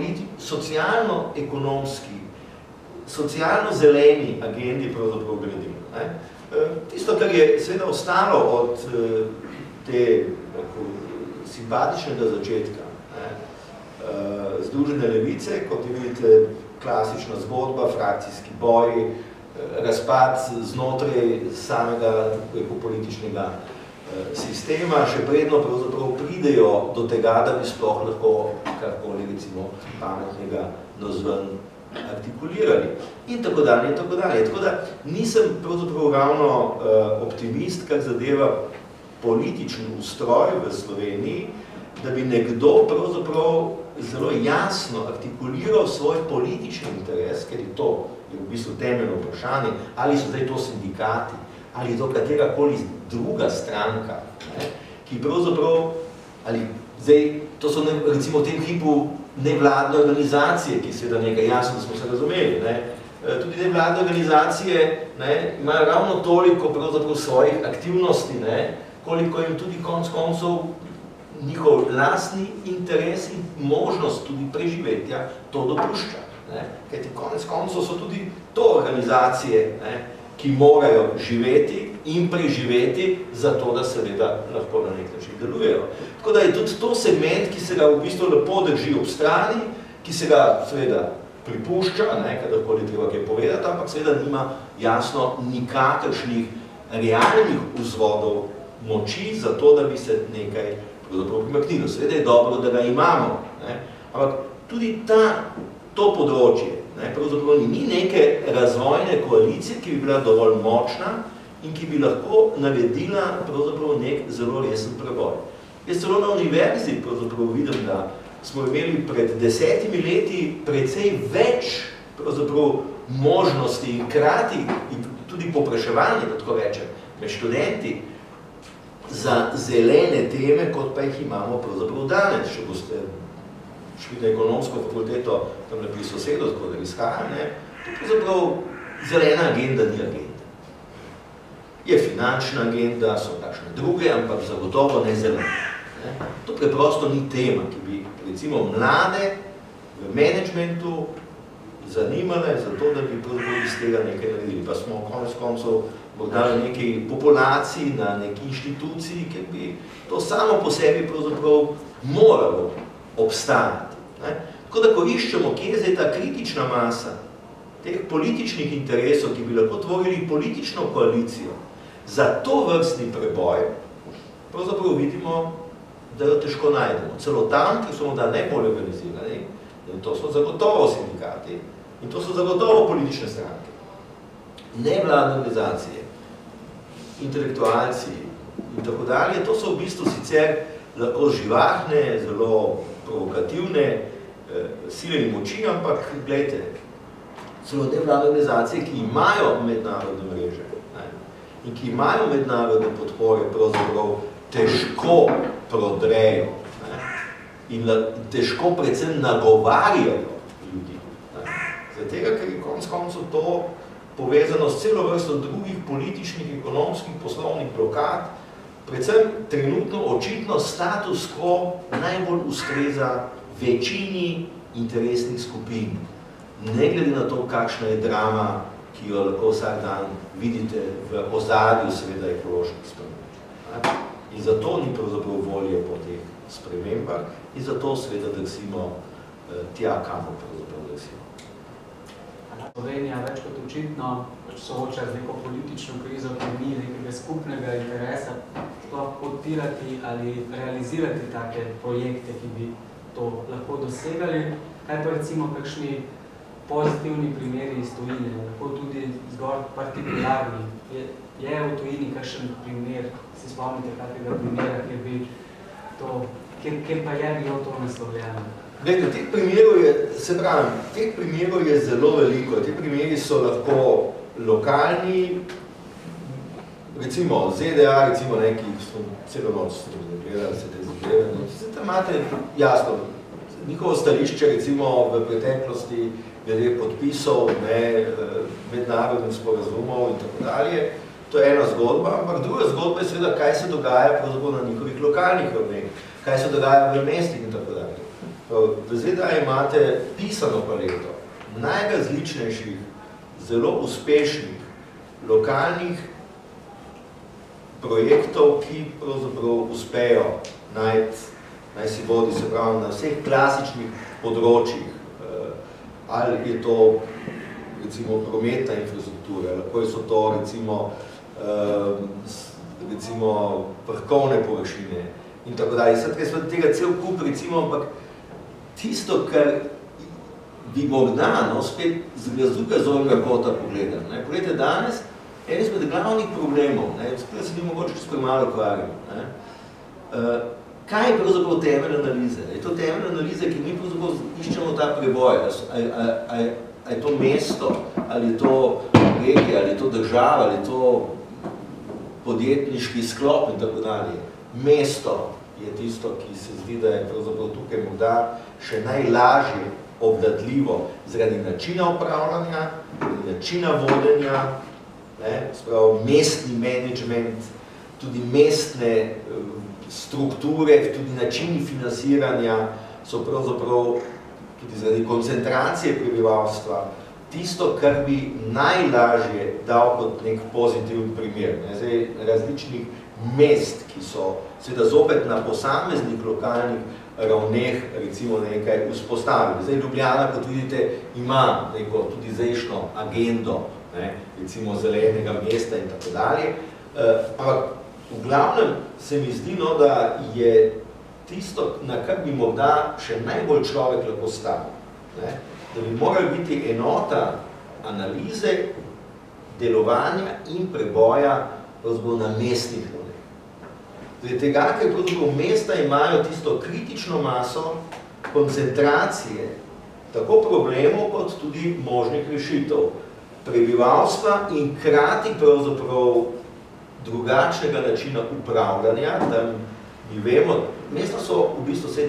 socialno-ekonomski, socialno-zeleni agendi pravzaprav gradili. Tisto, kar je seveda ostalo od te simpatičnega začetka Združene levice, kot je vidite klasična zgodba, frakcijski boji, razpad znotraj samega političnega sistema, še predno pravzaprav pridejo do tega, da bi sploh lahko karkoli recimo pametnega navzven artikulirali. In tako dalje, in tako dalje. Tako da nisem pravzaprav ravno optimist, kar zadeva politični ustroj v Sloveniji, da bi nekdo pravzaprav zelo jasno artikuliral svoj politični interes, ker je to v bistvu temeljno vprašanje, ali so zdaj to sindikati, ali je to katerakoli druga stranka, ki pravzaprav, ali zdaj, to so recimo v tem hipu nevladne organizacije, ki seveda nekaj jasno, da smo se razumeli, tudi nevladne organizacije imajo ravno toliko pravzaprav svojih aktivnosti, koliko jim tudi konec koncev njihov lastni interes in možnost tudi preživetja to dopušča. Kajti konec koncev so tudi to organizacije, ki morajo živeti in preživeti zato, da seveda lahko na nek način delujejo. Tako da je tudi to segment, ki se ga v bistvu lepo drži ob strani, ki se ga seveda pripušča, kadarkoli treba kaj povedati, ampak seveda nima jasno nikakršnih realnih vzvodov moči za to, da bi se nekaj primaknilo. Seveda je dobro, da ga imamo, ampak tudi to področje pravzaprav ni neke razvojne koalicije, ki bi bila dovolj močna in ki bi lahko naredila pravzaprav nek zelo resen preboj. Jaz celo na univerzi pravzaprav vidim, da smo imeli pred 10 leti precej več pravzaprav možnosti in krati in tudi popraševanje, da tako rečem, med študenti, za zelene teme, kot pa jih imamo pravzaprav danes. Če boste šli na ekonomsko fakulteto, tam pri sosedu, tako da izhajam, to pravzaprav zelena agenda ni agenda. je finančna agenda, so takšne druge, ampak zagotovo ne zelene. To preprosto ni tema, ki bi recimo mlade v menedžmentu zanimale za to, da bi pravzaprav iz tega nekaj naredili. Pa smo konec koncev morda v neki populaciji, na neki inštituciji, ki bi to samo po sebi pravzaprav moralo obstajati. Tako da, ko iščemo, kje je zdaj ta kritična masa teh političnih interesov, ki bi lahko tvorili politično koalicijo za to vrstni preboj, pravzaprav vidimo, da jo težko najdemo. Celo tam, ki so morda najbolj organizirani, in to so zagotovo sindikati, in to so zagotovo politične stranke, nevladne organizacije, intelektualci in tako dalje, to so v bistvu sicer lahko živahne, zelo provokativne sile in moči, ampak gledajte, celo nevladne organizacije, ki imajo mednarodne mreže in ki imajo mednarodne podpore, pravzaprav težko prodrejo in težko predvsem nagovarjajo ljudi. Zato, ker je konec koncev to povezano s celo vrsto drugih političnih, ekonomskih, poslovnih blokad, predvsem trenutno očitno status quo najbolj ustreza večini interesnih skupin. Ne glede na to, kakšna je drama, ki jo lahko vsak dan vidite v ozadju seveda ekoloških sprememb. In zato ni pravzaprav volje po teh spremembah in zato seveda drsimo tja, kamor pravzaprav drsimo. Slovenija več kot očitno sooča z neko politično krizo, ki ni nekega skupnega interesa sploh podpirati ali realizirati take projekte, ki bi to lahko dosegali. Kaj pa recimo kakšni pozitivni primeri iz tujine, lahko tudi zgolj partikularni. Je v tujini kakšen primer, si spomnite kakega primera, kjer pa je bilo to naslovljeno? Glede, teh primerov je, se pravim, teh primerov je zelo veliko. Te primeri so lahko lokalni, recimo ZDA, recimo neki, smo celo noč gledali se te zadeve. Tam imate jasno, njihovo stališče recimo v preteklosti glede podpisov, mednarodnih sporazumov in tako dalje. To je ena zgodba, ampak druga zgodba je seveda, kaj se dogaja pravzaprav na njihovih lokalnih ravneh, kaj se dogaja v mestih in tako dalje. V ZDA imate pisano paleto najrazličnejših, zelo uspešnih lokalnih projektov, ki pravzaprav uspejo najti, naj si bodi se pravi na vseh klasičnih področjih. Ali je to recimo prometna infrastruktura, lahko so to recimo parkovne površine in tako dalje. Sad tega cel kup recimo, ampak tisto, kar bi morda spet z razluka zornega kota pogledati. Poglejte, danes en izmed glavnih problemov, tukaj se ni mogoče čez premalo ukvarjamo. Kaj je pravzaprav temelj analize? Je to temelj analize, ki mi pravzaprav iščemo ta preboj? A je to mesto, ali je to regija, ali je to država, ali je to podjetniški sklop in tako dalje? Mesto je tisto, ki se zdi, da je pravzaprav tukaj morda še najlažje obvladljivo zaradi načina upravljanja, zaradi načina vodenja, mestni menedžment, tudi mestne strukture, tudi načini financiranja so pravzaprav tudi zaradi koncentracije prebivalstva tisto, kar bi najlažje dal kot nek pozitiven primer. Zdaj, različnih mest, ki so seveda zopet na posameznih lokalnih ravneh recimo nekaj vzpostavili. Zdaj, Ljubljana, kot vidite, ima neko tudi zdajšnjo agendo, recimo zelenega mesta in tako dalje. Ampak v glavnem se mi zdi, da je tisto, na kar bi morda še najbolj človek lahko stavil, da bi morali biti enota analize, delovanja in preboja na mestnih ravneh. Zdaj, tega, ker mesta imajo tisto kritično maso koncentracije tako problemov, kot tudi možnih rešitev prebivalstva in hkrati pravzaprav drugačnega načina upravljanja, da mi vemo, mesta so v bistvu vse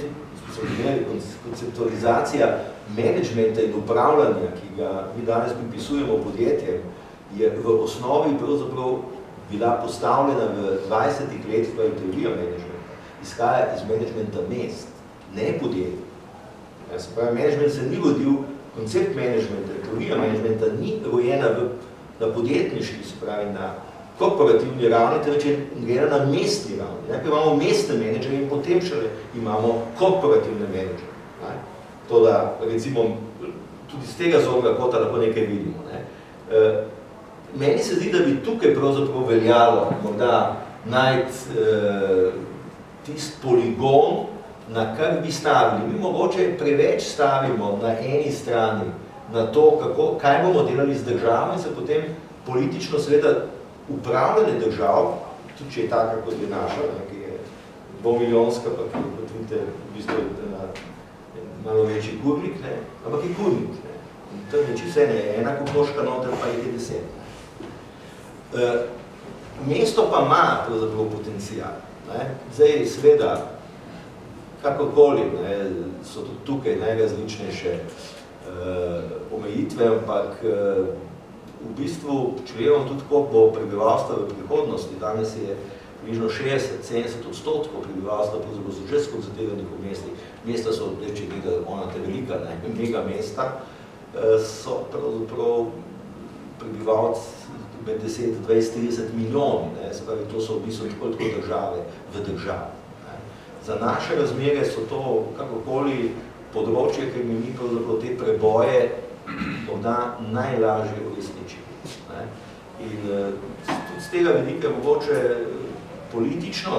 konceptualizacija menedžmenta in upravljanja, ki ga mi danes pripisujemo podjetjem, je v osnovi pravzaprav bila postavljena v 20 letih, torej teorija menedžmenta, izhaja iz menedžmenta mest, ne podjetij. Se pravi, menedžment se ni rodil, koncept menedžmenta, teorija menedžmenta ni rojena na podjetniški, se pravi, na korporativni ravni, temveč je grena na mestni ravni. Najprej imamo mestne menedžere in potem šele imamo korporativne menedžere. To, da recimo tudi z tega zornega kota lahko nekaj vidimo. Meni se zdi, da bi tukaj pravzaprav veljalo morda najti tisti poligon, na kar bi stavili. Mi mogoče preveč stavimo na eni strani na to, kaj bomo delali z državo in se potem politično seveda upravljanje držav, tudi če je taka, kot je naša, ki je 2-milijonska, pa ki je, kot vidite, v bistvu malo večji kurnik, ampak je kurnik. Tam je čisto ena kokoška noter, pa je 10. Mesto pa ima pravzaprav potencial. Zdaj, seveda, kakorkoli, so tudi tukaj najrazličnejše omejitve, ampak v bistvu, če gledamo tudi, koliko bo prebivalstva v prihodnosti, danes je približno 60-70% prebivalstva pravzaprav so že skoncentiranih v mestih. Mesta so, če gleda ona te velika, mega mesta, so pravzaprav prebivalci med 10, 20, 30 milijoni. Se pravi, to so v bistvu nekoliko države v državi. Za naše razmere so to kakorkoli področje, ker mi pravzaprav te preboje morda najlažje uresničiti. In tudi z tega vidika mogoče politično,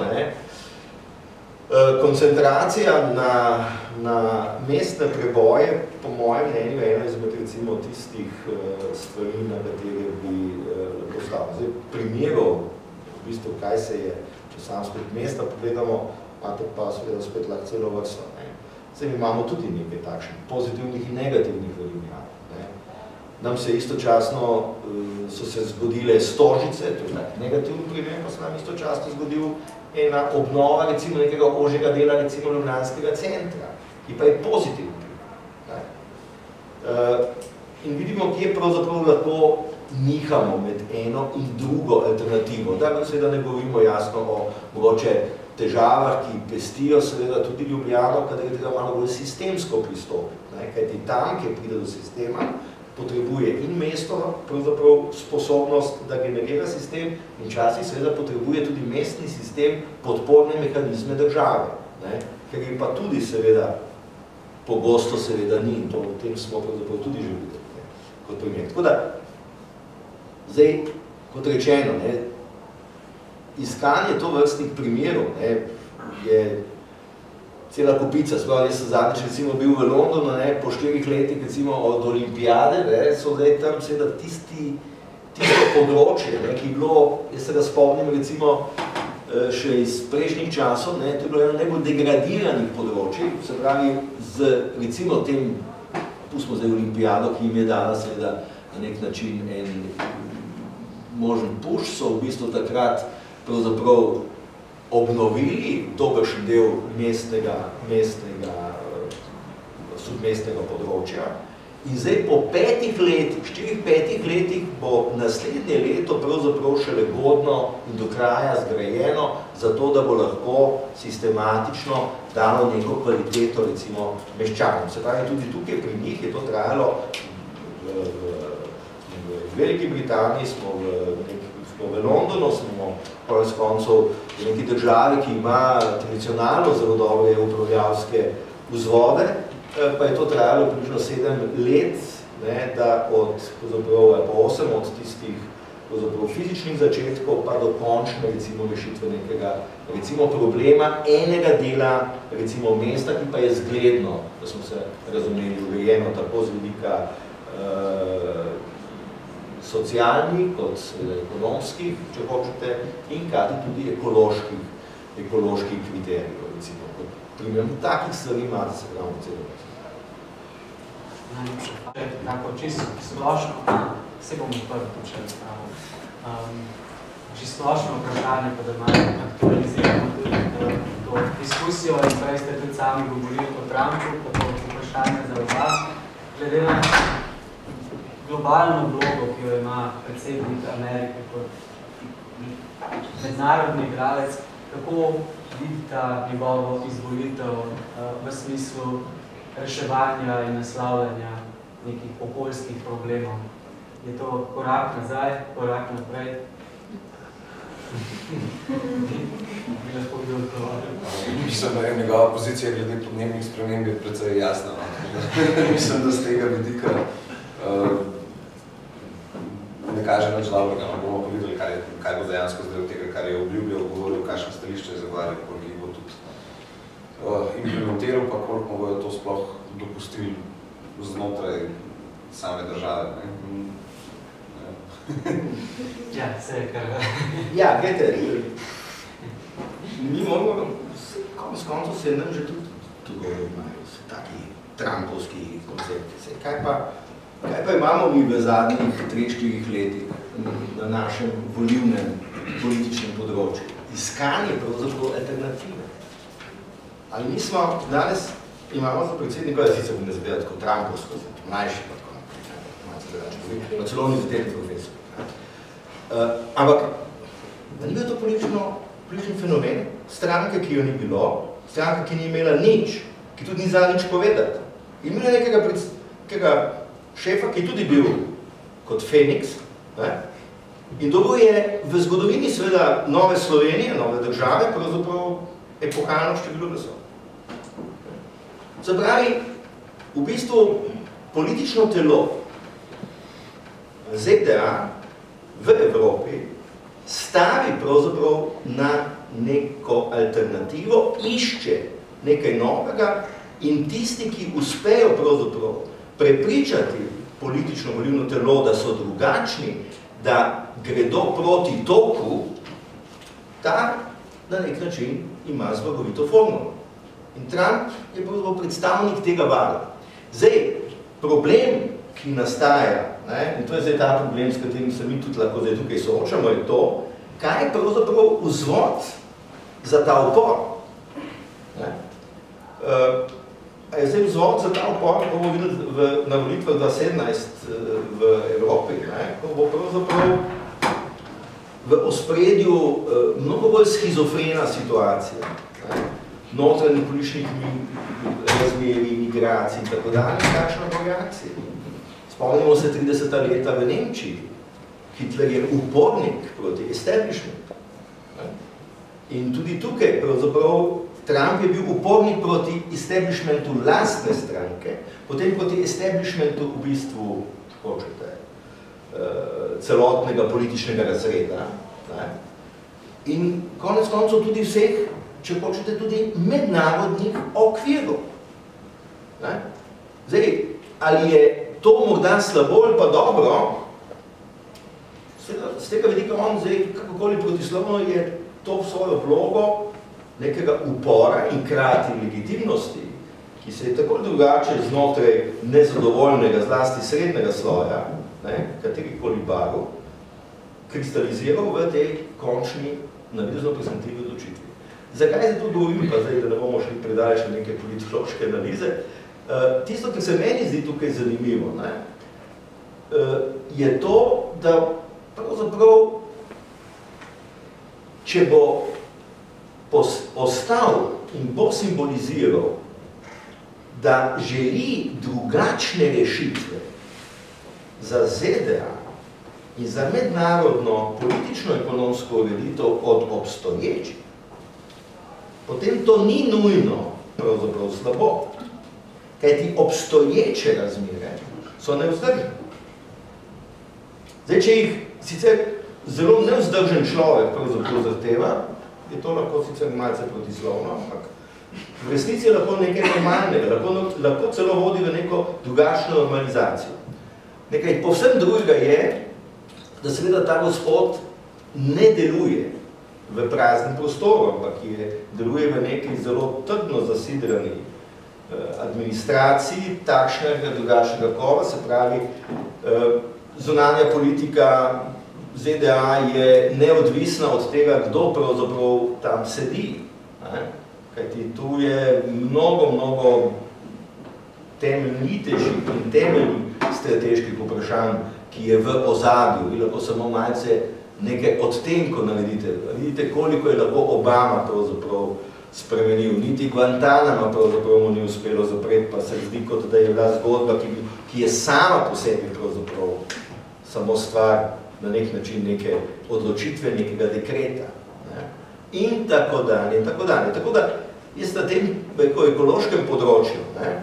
koncentracija na mestne preboje, po mojem mnenju, je ena izmed recimo tistih stvari, na katere bi lahko stavil. Zdaj, primerov, v bistvu, kaj se je, če sam spet mesta pogledamo, imate pa spet lahko celo vrsto. Zdaj, imamo tudi nekaj takšnih pozitivnih in negativnih velinjav. Nam se istočasno so se zgodile Stožice, to je tak negativni primer, pa se nam istočasno zgodil ena obnova recimo nekega ožjega dela recimo Ljubljanskega centra, ki pa je pozitivni primer. In vidimo, kje pravzaprav lahko nihamo med eno in drugo alternativo. Da seveda ne govorimo jasno o mogoče težavah, ki pestijo seveda tudi Ljubljano, kadar je treba malo bolj sistemsko pristopiti. Kajti tam, kjer pride do sistema, potrebuje in mesto pravzaprav sposobnost, da generira sistem in včasih seveda potrebuje tudi mestni sistem podporne mehanizme države, ker je pa tudi seveda pogosto seveda ni in to v tem smo pravzaprav tudi že videli kot primer. Tako da, zdaj, kot rečeno, iskanje tovrstnih primerov je cela kupica. Sprav, jaz sem zadnjič recimo bil v Londonu, po 4 letih recimo od olimpijade, so zdaj tam seveda tisto področje, ki je bilo, jaz se ga spomnim recimo še iz prejšnjih časov, to je bilo eno najbolj degradiranih področij, se pravi z recimo tem, pustimo zdaj olimpijado, ki jim je dala seveda na nek način en možen push, so v bistvu takrat pravzaprav obnovili dobršen del submestnega področja in zdaj po 4-5 letih bo naslednje leto pravzaprav šele godno in do kraja zgrajeno, zato da bo lahko sistematično dalo neko kvaliteto recimo meščanom. Se pravi, tudi tukaj pri njih je to trajalo v Veliki Britaniji, smo v Londonu, smo konec koncev v neki državi, ki ima tradicionalno zelo dobre upravljavske vzvode, pa je to trajalo približno 7 let, da od 8 od tistih fizičnih začetkov pa do končne recimo rešitve nekega recimo problema enega dela recimo mesta, ki pa je zgledno, da smo se razumeli, urejeno tako z vidika socialnih, kot ekonomskih, če hočete, in kati tudi ekoloških kriterijev, recimo. Primer, takih stvari imate se pravno celo. Najlepše, tako čisto splošno, se bom prvi počel spravo. Čisto splošno vprašanje, pa da malo aktualiziramo tudi to diskusijo in prej ste tudi sami govorili o Trumpu, pa to vprašanje za vas. Glede na globalno vlogo, ki jo ima predsednik Amerike kot mednarodni igralec, kako vidita njegovo izvolitev v smislu reševanja in naslavljanja nekih okoljskih problemov? Je to korak nazaj, korak naprej? Bi lahko bil odgovoril. Mislim, da je njegova pozicija glede podnebnih sprememb je precej jasna. Mislim, da z tega vidika ne kaže nič dobrega. Bomo pa videli, kaj bo dejansko zdaj od tega, kar je obljubljal, govoril, kakšno stališče je zagovarjal, koliko jih bo tudi implementiral, pa koliko mu bojo to sploh dopustili znotraj same države. Ja, vse je kar. Ja, gledajte, mi moramo, konec koncev se nam že tudi imajo taki trumpovski koncepti. Kaj pa imamo mi v zadnjih 3-4 letih na našem volivnem političnem področju? Iskanje pravzaprav alternative. Ali mi smo danes, imamo za predsednika, da sicer bi ne zbirati kot trumpovsko, mlajši pa tako naprej, pa celo univerzitetni profesor. Ampak, da ni bil to politični fenomen, stranke, ki jo ni bilo, stranke, ki ni imela nič, ki tudi ni znala nič povedati. Imela nekega šefa, ki je tudi bil kot Feniks, in dobil je v zgodovini seveda nove Slovenije, nove države, pravzaprav epohalno število glasov. Se pravi, v bistvu politično telo ZDA v Evropi stavi pravzaprav na neko alternativo, išče nekaj novega in tisti, ki uspejo pravzaprav prepričati politično volilno telo, da so drugačni, da gredo proti toku, ta na nek način ima zmagovito formulo. In Trump je pravzaprav predstavnik tega vala. Zdaj, problem, ki nastaja, in to je zdaj ta problem, s katerim se mi tudi lahko zdaj tukaj soočamo, je to, kaj je pravzaprav vzvod za ta upor. A je zdaj vzvod za ta upor, ko bomo videli na volitvah 2017 v Evropi, ko bo pravzaprav v ospredju mnogo bolj schizofrena situacija, notranjih političnih razmerij, migracij in tako dalje, kakšna bo reakcija. Spomnimo se 30. leta v Nemčiji. Hitler je upornik proti establishmentu. In tudi tukaj, pravzaprav, Trump je bil upornik proti establishmentu lastne stranke, potem proti establishmentu v bistvu, hočete, celotnega političnega razreda. In konec koncev tudi vseh, če hočete, tudi mednarodnih okvirov. Zdaj, ali je to morda slabo ali pa dobro, z tega vidika on zdaj, kakokoli protislovno, je to svojo vlogo nekega upora in krati legitimnosti, ki se je tako drugače znotraj nezadovoljnega, zlasti srednjega sloja, katerikoli barv, kristaliziral v tej končni navidezno prezentljivi odločitvi. Zakaj se to govorim, pa zdaj, da ne bomo šli predali še neke politološke analize? Tisto, kar se meni zdi tukaj zanimivo, je to, da pravzaprav, če bo ostal in bo simboliziral, da želi drugačne rešitve za ZDA in za mednarodno politično-ekonomsko ureditev od obstoječih, potem to ni nujno pravzaprav slabo. Kajti obstoječe razmere so nevzdržne. Zdaj, če jih sicer zelo nevzdržen človek pravzaprav zahteva, je to lahko sicer malce protislovno, ampak v resnici je lahko nekaj normalnega, lahko celo vodi v neko drugačno normalizacijo. Nekaj povsem drugega je, da seveda ta gospod ne deluje v praznem prostoru, ampak deluje v neki zelo trdno zasidrani administraciji takšnega drugačnega kova, se pravi, zunanja politika ZDA je neodvisna od tega, kdo pravzaprav tam sedi. Kajti tu je mnogo temeljitejših in temeljnih strateških vprašanj, ki je v ozadju. Vi lahko samo malce nekaj odtenkov naredite. Vidite, koliko je lahko Obama pravzaprav spremenil. Niti Guantanama pravzaprav mu ni uspelo zapreti, pa se zdi, kot da je bila zgodba, ki je sama po sebi pravzaprav samo stvar na nek način neke odločitve, nekega dekreta. Ne? In tako dalje, in tako dalje. Tako da jaz na tem ekološkem področju, ne,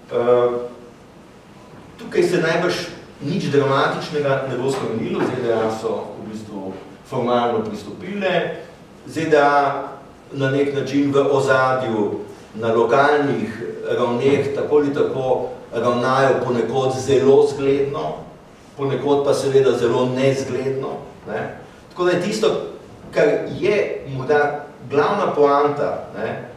tukaj se najbrž nič dramatičnega ne bo spremenilo, ZDA so v bistvu formalno pristopile, ZDA na nek način v ozadju na lokalnih ravneh tako ali tako ravnajo ponekod zelo zgledno, ponekod pa seveda zelo nezgledno. Ne? Tako da je tisto, kar je morda glavna poanta, ne,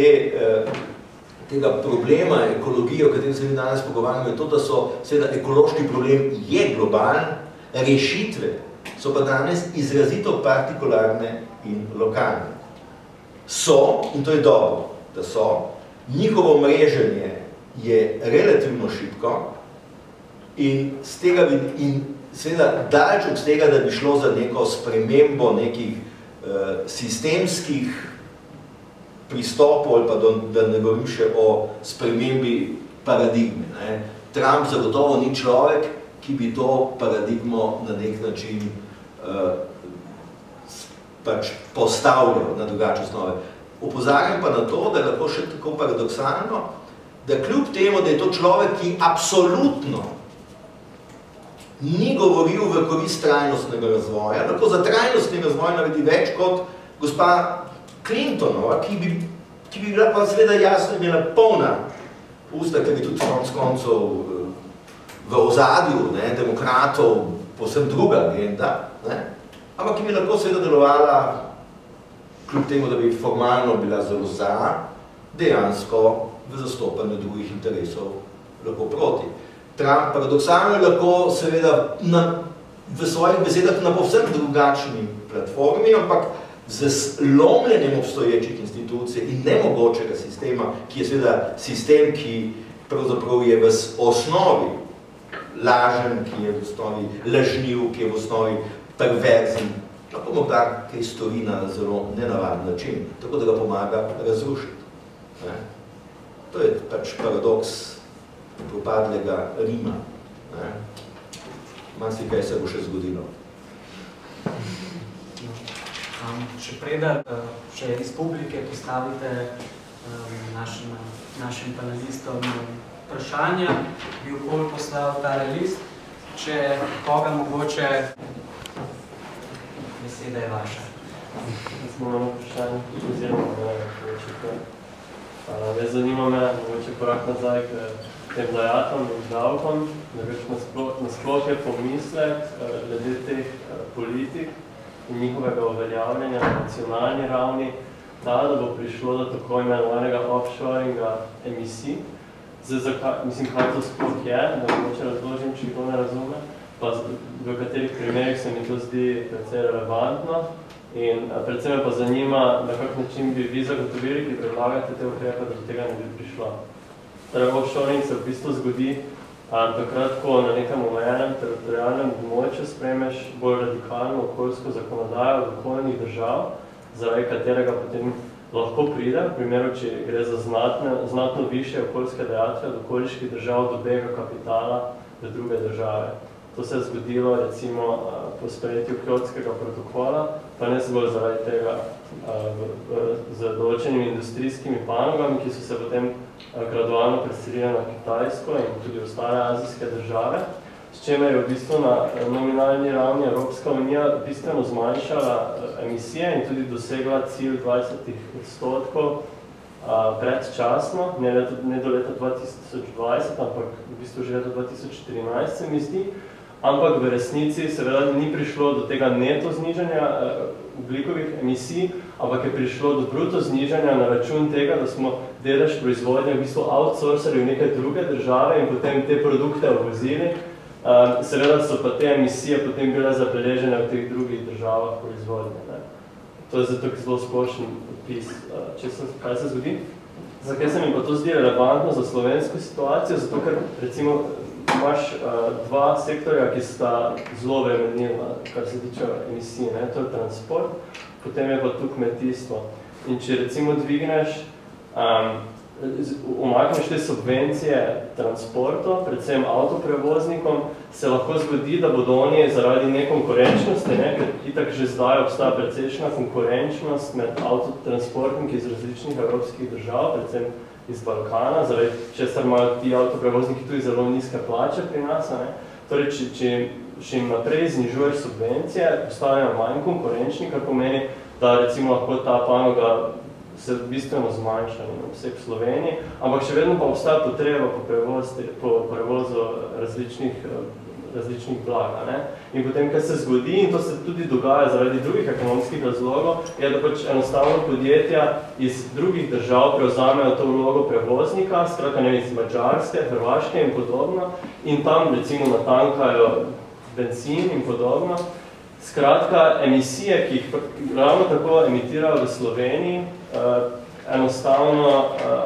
tega problema ekologije, o katerem se mi danes pogovarjamo, je to, da so seveda ekološki problem je globalen, rešitve so pa danes izrazito partikularne in lokalne. So, in to je dobro, da so, njihovo mreženje je relativno šibko in seveda daleč od tega, da bi šlo za neko spremembo nekih sistemskih pristopov ali pa da ne govorim še o spremembi paradigme. Ne. Trump zagotovo ni človek, ki bi to paradigmo na nek način pač postavljal na drugače osnove. Opozarjam pa na to, da je lahko še tako paradoksalno, da kljub temu, da je to človek, ki absolutno ni govoril v korist trajnostnega razvoja, lahko za trajnostni razvoj naredi več kot gospa Clintonova, ki bi bila pa seveda jasno imela polna usta, ker bi tudi konec koncev v ozadju demokratov povsem druga agenda, ampak ki bi lahko seveda delovala, kljub temu, da bi formalno bila zelo za, dejansko v zastopanju drugih interesov lahko proti. Trump paradoksalno je lahko seveda v svojih besedah na povsem drugačni platformi, ampak z slomljenjem obstoječih institucij in nemogočega sistema, ki je seveda sistem, ki pravzaprav je v osnovi lažen, ki je v osnovi lažniv, ki je v osnovi perverzen, lahko morda kaj stori na zelo nenavaden način, tako da ga pomaga razrušiti. To je pač paradoks propadlega Rima. Marsikaj se bo še zgodilo. Če preden še iz publike postavite našim panelistom vprašanja, bi okoli poslal tale list. Če koga mogoče, beseda je vaša. Jaz imam vprašanje, oziroma očitno. Zanima me, mogoče korak nazaj k tem dajatom in davkom, da več nasploh je pomislek glede teh politik in njihovega uveljavljanja na nacionalni ravni, da bo prišlo do tako imenovanega offshoringa emisij. Mislim, kaj to sploh je, da mogoče razložim, če kdo ne razume, pa v katerih primerih se mi to zdi precej relevantno. In predvsem me pa zanima, na kak način bi vi zagotovili, ki predlagate te ukrepe, da do tega ne bi prišlo. Torej, offshoring se v bistvu zgodi takrat, ko na nekem omejenem teritorialnem območju sprejmeš bolj radikalno okoljsko zakonodajo od okoljnih držav, zaradi katerega potem lahko pride, v primeru, če gre za znatno višje okoljske dajatve od okoliških držav do bega kapitala v druge države. To se je zgodilo recimo po sprejetju Kjotskega protokola, pa ne zgolj zaradi tega z določenimi industrijskimi panogami, ki so se potem gradualno preselili na Kitajsko in tudi ostale azijske države, s čemer je v bistvu na nominalni ravni Evropska unija bistveno zmanjšala emisije in tudi dosegla cilj 20% predčasno, ne do leta 2020, ampak v bistvu že leta 2014 se mi zdi. Ampak v resnici seveda ni prišlo do tega neto znižanja ogljikovih emisij, ampak je prišlo do bruto znižanja na račun tega, da smo delež proizvodnje v bistvu outsourcali v neke druge države in potem te produkte uvozili. Seveda so pa te emisije potem bile zabeležene v teh drugih državah proizvodnje. To je zato zelo splošen opis. Kaj se zgodi? Zakaj se mi pa to zdi relevantno za slovensko situacijo? Zato, ker recimo imaš dva sektorja, ki sta zelo vremenilna, kar se tiče emisij, ne? To je transport, potem je pa tu kmetijstvo. In če recimo dvigneš, umakneš te subvencije transportu, predvsem avtoprevoznikom, se lahko zgodi, da bodo oni zaradi nekonkurenčnosti, ne, ker itak že zdaj obstaja precejšnja konkurenčnost med avtotransportniki iz različnih evropskih držav, predvsem iz Balkana, zaradi česar imajo ti avtoprevozniki tudi zelo nizke plače pri nas. Ne. Torej, če jim naprej znižuješ subvencije, postajajo manj konkurenčni, kar pomeni, da recimo lahko ta panoga se bistveno zmanjša na vseh v Sloveniji, ampak še vedno pa obstaja potreba po prevozu različnih blaga. Ne? In potem, kar se zgodi, in to se tudi dogaja zaradi drugih ekonomskih razlogov, je, da pač enostavno podjetja iz drugih držav prevzamejo to vlogo prevoznika, skratka ne iz Madžarske, Hrvaške in podobno, in tam recimo natankajo bencin in podobno. Skratka, emisije, ki jih ravno tako emitirajo v Sloveniji, enostavno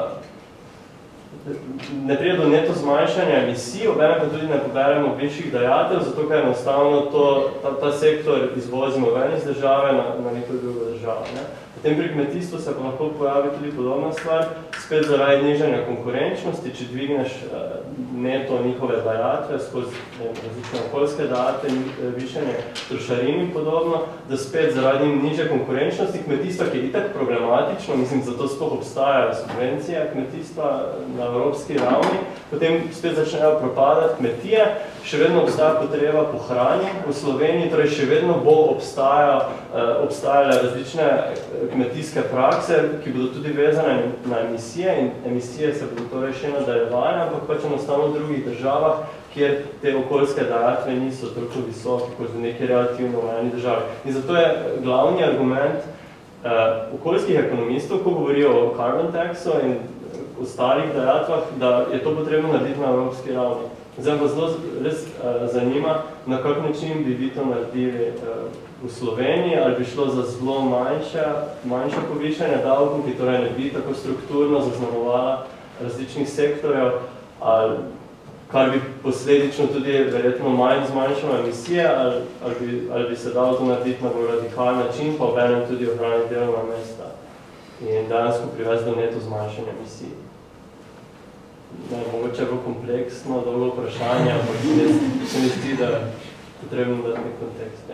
ne pride do neto zmanjšanja emisij, obenem pa tudi ne poberemo višjih dajatev, zato ker enostavno ta sektor izvozimo ven iz države na neko drugo državo. Ne? Potem pri kmetijstvu se pa lahko pojavi tudi podobna stvar, spet zaradi nižanja konkurenčnosti, če dvigneš neto njihove dajatve skozi različne okoljske dajatve, višanje trošarin in podobno, da spet zaradi nižje konkurenčnosti kmetijstva, ki je itak problematično, mislim, zato sploh obstajajo subvencije kmetijstva na evropski ravni, potem spet začnejo propadati kmetije, še vedno obstaja potreba po hrani v Sloveniji, torej še vedno bo obstajale različne kmetijske prakse, ki bodo tudi vezane na emisije in emisije se bodo torej še nadaljevale, ampak pač enostavno v drugih državah, kjer te okoljske dajatve niso toliko visoke kot v neki relativno urejeni državi. In zato je glavni argument okoljskih ekonomistov, ko govorijo o carbon taxu in ostalih dajatvah, da je to potrebno narediti na evropski ravni. Zdaj pa zelo res zanima, na kak način bi vi to naredili v Sloveniji, ali bi šlo za zelo manjše povišanje davkov, ki torej ne bi tako strukturno zaznamovala različnih sektorjev, ali kar bi posledično tudi verjetno manj zmanjšalo emisije, ali bi se dalo to narediti na bolj radikalen način, pa obenem tudi ohraniti delovna mesta in dejansko privesti do neto zmanjšanja emisij. Mogoče bo kompleksno, dolgo vprašanje, ampak se mi zdi, da je potrebno dati nek kontekst.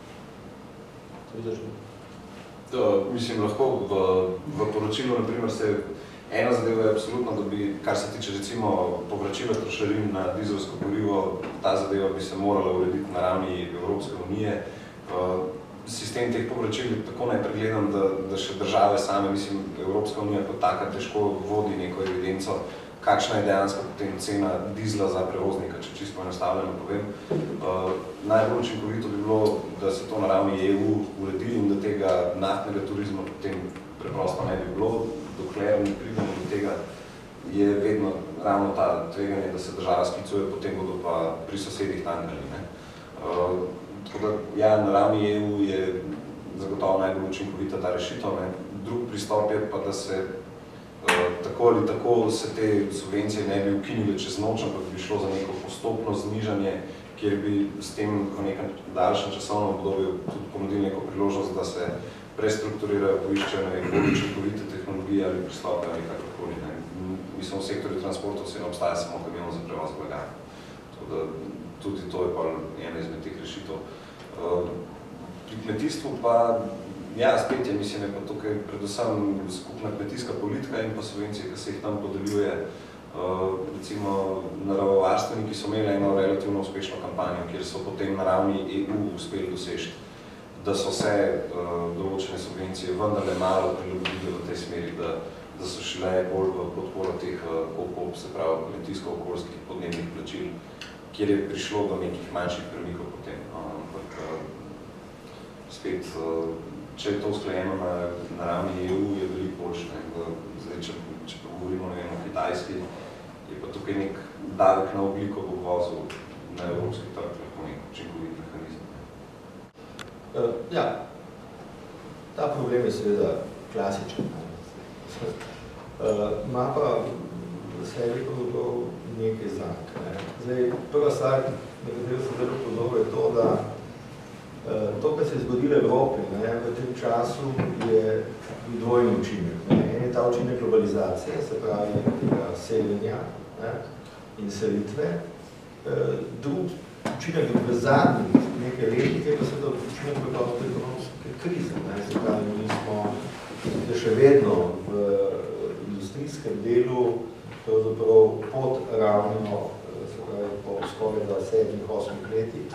Mislim, lahko v poročilu, naprimer, se ena zadeva je absolutno, da bi, kar se tiče recimo povračila trošarin na dizelsko gorivo, ta zadeva bi se morala urediti na ravni Evropske unije. Sistem teh povračil je tako nepregledan, da še države same, mislim, Evropska unija kot taka težko vodi neko evidenco, kakšna je dejansko potem cena dizla za prevoznika, če čisto enostavljeno povem. Najbolj učinkovito bi bilo, da se to na ravni EU uredi in da tega naftnega turizma potem preprosto ne bi bilo. Dokler ne pridemo do tega, je vedno ravno ta tveganje, da se država sklicuje, potem bodo pa pri sosedih tankali. Tako da, ja, na ravni EU je zagotovo najbolj učinkovita ta rešitev. Drug pristop je pa, da se tako ali tako se te subvencije ne bi ukinile čez noč, ampak bi šlo za neko postopno znižanje, kjer bi s tem v nekem daljšem časovnem obdobju tudi ponudili neko priložnost, da se prestrukturirajo, poiščejo bolj učinkovite tehnologije ali pristope ali kakorkoli. Mislim, v sektorju transportov se ne obstaja samo kamion za prevoz blaga. Tudi to je pa ena izmed teh rešitev. Pri kmetijstvu pa ja, spet je, mislim, je pa tukaj predvsem skupna kmetijska politika in pa subvencije, ki se jih tam podeljuje. Recimo, naravovarstveniki so imeli eno relativno uspešno kampanjo, kjer so potem na ravni EU uspeli doseči, da so se določene subvencije vendarle malo prilagodile v tej smeri, da so šle bolj v podporo teh KOPOP, se pravi kmetijsko-okoljskih podnebnih plačil, kjer je prišlo do nekih manjših premikov potem. Ampak spet, če je to usklajeno na ravni EU, je veliko boljše. Zdaj, če pa govorimo o Kitajski, je pa tukaj nek davek na ogljikov uvozu na evropski trg, lahko nek učinkovit mehanizem. Ja, ta problem je seveda klasičen. Ima pa v sebi nekaj zank. Zdaj, prva stvar, na katero sem zelo pozoril, je to, da to, kar se je zgodilo v Evropi v tem času, je dvojni učinek. En je ta učinek globalizacije, se pravi seljenja in selitve. Drug učinek v zadnjih nekaj letih je pa seveda učinek preprosto ekonomske krize. Se pravi, mi smo še vedno v industrijskem delu pravzaprav pod ravno, se pravi, po skoraj 7-8 letih,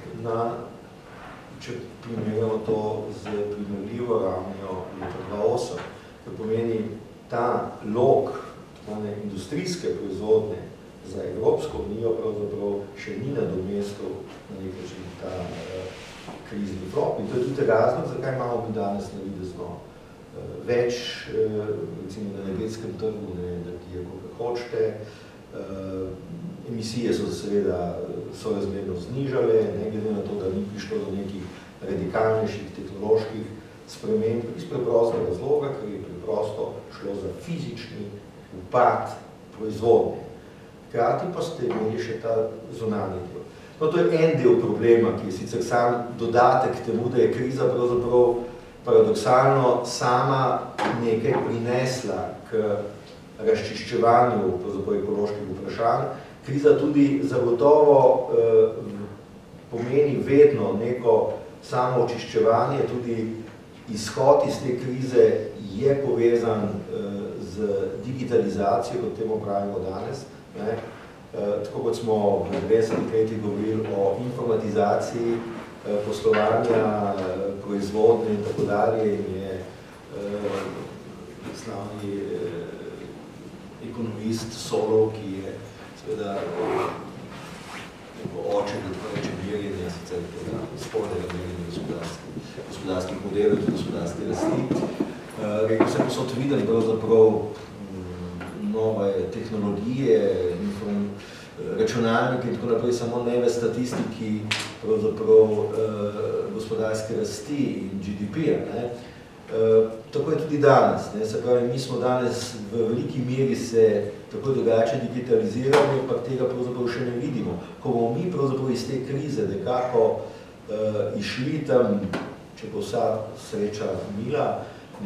če primerjamo to z primerljivo ravnjo leta 2008, kar pomeni ta lok industrijske proizvodnje za Evropsko unijo pravzaprav še ni nadomestil na nek način ta krizni flop. In to je tudi razlog, zakaj imamo mi danes navidezno več, recimo na energetskem trgu, energije, koliko hočete. Emisije so seveda sorazmerno znižale, ne glede na to, da ni prišlo do nekih radikalnejših tehnoloških sprememb iz preprostega razloga, ker je preprosto šlo za fizični upad proizvodnje. Hkrati pa ste imeli še ta zunanji del. No, to je en del problema, ki je sicer sam dodatek k temu, da je kriza pravzaprav paradoksalno sama nekaj prinesla k razčiščevanju ekoloških vprašanj. Kriza tudi zagotovo pomeni vedno neko samo očiščevanje, tudi izhod iz te krize je povezan z digitalizacijo, kot temu pravimo danes. Tako kot smo v 20 letih govorili o informatizaciji poslovanja, proizvodnje in tako dalje, in je slavni ekonomist Solov, ki je seveda oče, da tako reče, merjenja, sicer tega spodnega merjenja gospodarskih modelov in gospodarske rasti. Vse posod videli pravzaprav nove tehnologije, računalnike in tako naprej, samo ne v statistiki pravzaprav gospodarske rasti in GDP-ja. Tako je tudi danes. Se pravi, mi smo danes v veliki meri se tako drugače digitalizirali, pa tega pravzaprav še ne vidimo. Ko bomo mi pravzaprav iz te krize nekako išli tam, če bo vsa sreča mila,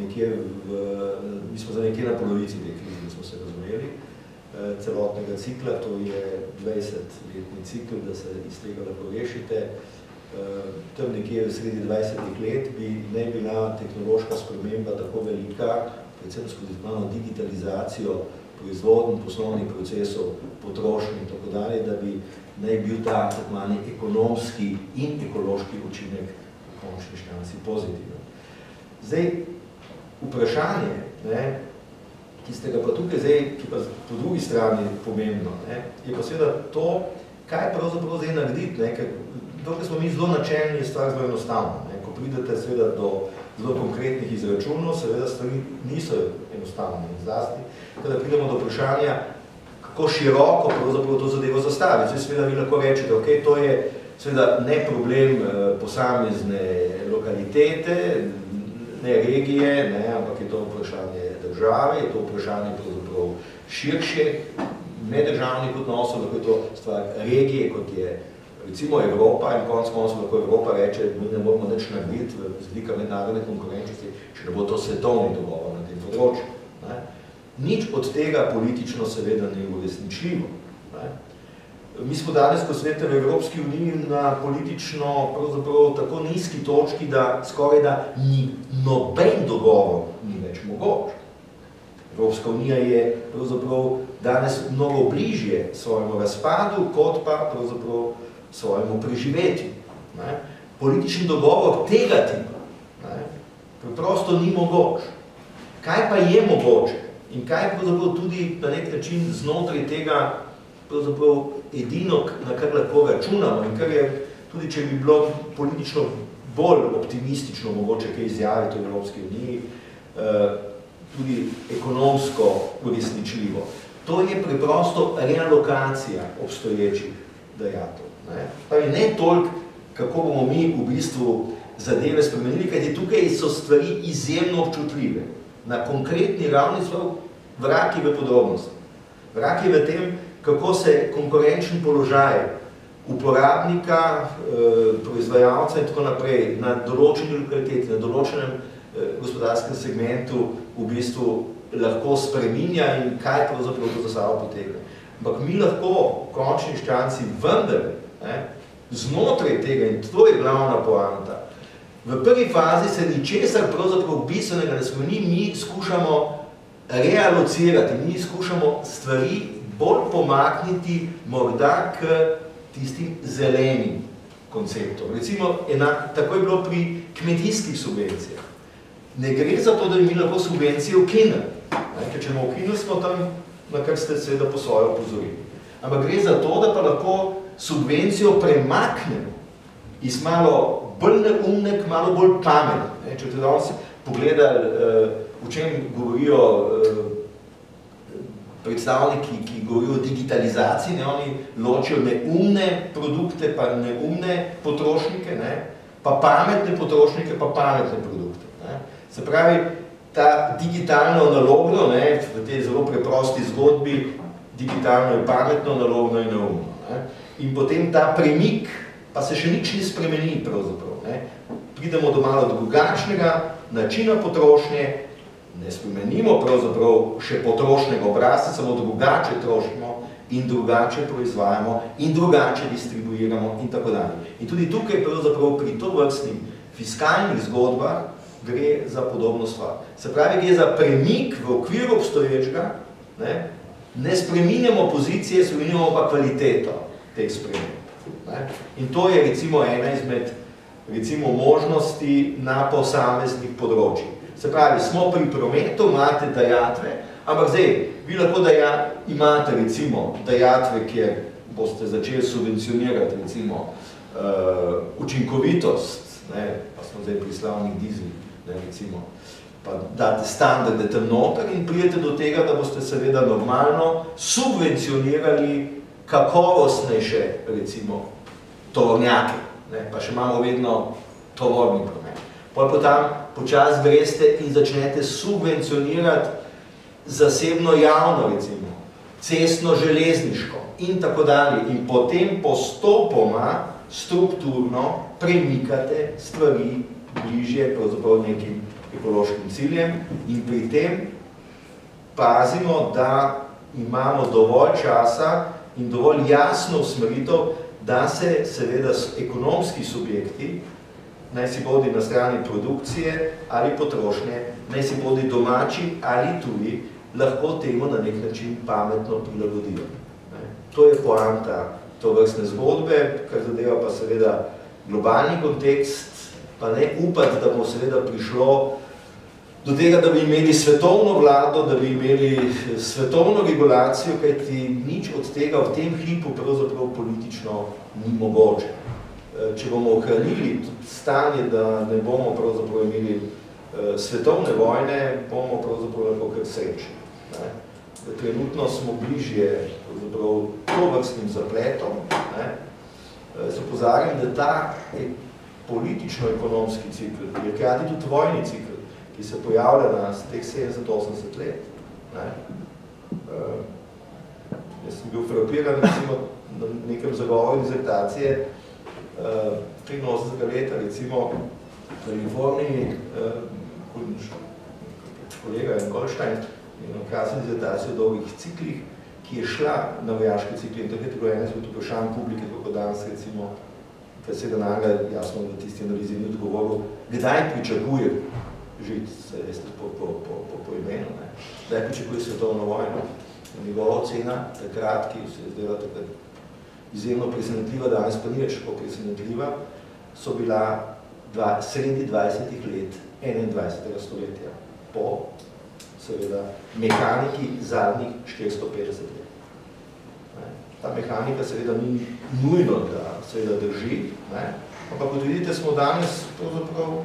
mi smo za nekje na polovici te krize, da smo se razumeli, celotnega cikla, to je 20-letni cikl, da se iz tega lahko rešite. Tam nekje v sredi 20 let bi ne bila tehnološka sprememba tako velika, predvsem skozi digitalizacijo proizvodnih, poslovnih procesov, potrošnje in tako dalje, da bi ne bil ta ekonomski in ekološki učinek v končni šansi pozitiven. Zdaj, vprašanje, ki ste ga pa tukaj zdaj, ki pa po drugi strani pomembno, je pa seveda to, kaj pravzaprav zdaj narediti, ker dokaj smo mi zelo načelni, je stvar zelo enostavna. Ko pridete seveda do zelo konkretnih izračunov, seveda stvari niso enostavne in zlasti, kada pridemo do vprašanja, kako široko pravzaprav to zadevo zastaviti. Zdaj seveda vi lahko rečete, ok, to je seveda ne problem posamezne lokalitete, ne regije, ampak je to vprašanje države, je to vprašanje pravzaprav širše, meddržavnih odnosov, lahko je to stvar regije, kot je recimo Evropa, in konec koncev lahko Evropa reče, mi ne moramo nič narediti z vidika mednarodne konkurenčnosti, če ne bo to svetovni dogovor na tem področju. Nič od tega politično seveda ne je uresničljivo. Mi smo danes, ko svete v Evropski uniji, na politično pravzaprav tako nizki točki, da skoraj da noben dogovor ni več mogoč. Evropska unija je pravzaprav danes mnogo bližje svojemu razpadu, kot pa pravzaprav svojemu preživetju. Politični dogovor tega tipa preprosto ni mogoč. Kaj pa je mogoče? In kaj pravzaprav tudi na nek način znotraj tega pravzaprav edino, na kar lahko računamo in kar je tudi, če bi bilo politično bolj optimistično mogoče kaj izjaviti v Evropski uniji, tudi ekonomsko uresničljivo. To je preprosto realokacija obstoječih dajatev. Ne toliko, kako bomo mi v bistvu zadeve spremenili, kajti tukaj so stvari izjemno občutljive. Na konkretni ravni so vraki v podrobnosti. Vraki v tem, kako se konkurenčni položaj uporabnika, proizvajalca in tako naprej na določeni lokaliteti, na določenem gospodarskem segmentu v bistvu lahko spreminja in kaj pravzaprav to za sabo potegne. Ampak mi lahko v končni inštanci vendar, znotraj tega, in to je glavna poanta, v prvi fazi se ničesar pravzaprav bistvenega ne spremeni, mi skušamo realocirati, mi skušamo stvari bolj pomakniti morda k tistim zelenim konceptom. Recimo, tako je bilo pri kmetijskih subvencijah. Ne gre za to, da bi mi lahko subvencije ukinili. Ker če bomo ukinili, smo tam, na kar ste seveda po svoje opozorili. Ampak gre za to, da pa lahko subvencijo premaknemo iz malo bolj neumne k malo bolj pametne. Če te danes pogledali, v čem govorijo predstavniki, ki govorijo o digitalizaciji, oni ločijo neumne produkte, pa neumne potrošnike, pa pametne potrošnike, pa pametne produkte. Se pravi, ta digitalno analogno, v tej zelo preprosti zgodbi, digitalno je pametno, analogno je neumno. In potem ta premik, pa se še nič ne spremeni pravzaprav. Pridemo do malo drugačnega načina potrošnje, ne spremenimo pravzaprav še potrošnega obrazca, samo drugače trošimo in drugače proizvajamo in drugače distribuiramo in tako dalje. In tudi tukaj pravzaprav pri tovrstnih fiskalnih zgodbah gre za podobno stvar. Se pravi, gre za premik v okviru obstoječega, ne spreminjamo pozicije, spreminjamo pa kvaliteto teh sprememb. In to je recimo ena izmed možnosti na posameznih področjih. Se pravi, smo pri prometu, imate dajatve, ampak zdaj, vi lahko imate recimo dajatve, kjer boste začeli subvencionirati recimo učinkovitost, pa smo zdaj pri slavnih dizlih, recimo, pa date standarde tam noter in pridete do tega, da boste seveda normalno subvencionirali kakovostnejše, recimo, tovornjake, pa še imamo vedno tovorni promet. Potem počas greste in začnete subvencionirati zasebno javno, recimo, cestno železniško in tako dalje. In potem postopoma strukturno premikate stvari bližje pravzaprav nekim ekološkim ciljem in pri tem pazimo, da imamo dovolj časa in dovolj jasno usmeritev, da se seveda ekonomski subjekti, naj si bodi na strani produkcije ali potrošnje, naj si bodi domači ali tuji, lahko temu na nek način pametno prilagodijo. To je poanta tovrstne zgodbe, kar zadeva pa seveda globalni kontekst, pa ne upati, da bo seveda prišlo do tega, da bi imeli svetovno vlado, da bi imeli svetovno regulacijo, kajti nič od tega v tem hipu pravzaprav politično ni mogoče. Če bomo ohranili stanje, da ne bomo pravzaprav imeli svetovne vojne, bomo pravzaprav lahko kar srečni. Trenutno smo bližje tovrstnim zapletom. Se opozarjam, da ta politično-ekonomski cikl je hkrati tudi vojni cikl, ki se pojavlja na teh 70-80 let. Jaz sem bil frapiran na nekem zagovoru dizertacije 83 leta, recimo v Kaliforniji, kolega Goldstein je na krasni dizertacijo o dolgih ciklih, ki je šla na vojaške cikle in takrat je bilo eno izmed vprašanj publike, kako danes recimo, ker se ga naga, jasno, da tisti analizi ni odgovoril, kdaj pričakuje žit, se veste po imenu, kdaj pričakuje svetovno vojno. Njegova ocena, takrat, ki se je zdela takrat izjemno presenetljiva, danes pa ni več tako presenetljiva, so bila sredi 20 let 21. stoletja po seveda mehaniki zadnjih 450 let. Ta mehanika seveda ni nujno, da seveda drži, ampak kot vidite, smo danes pravzaprav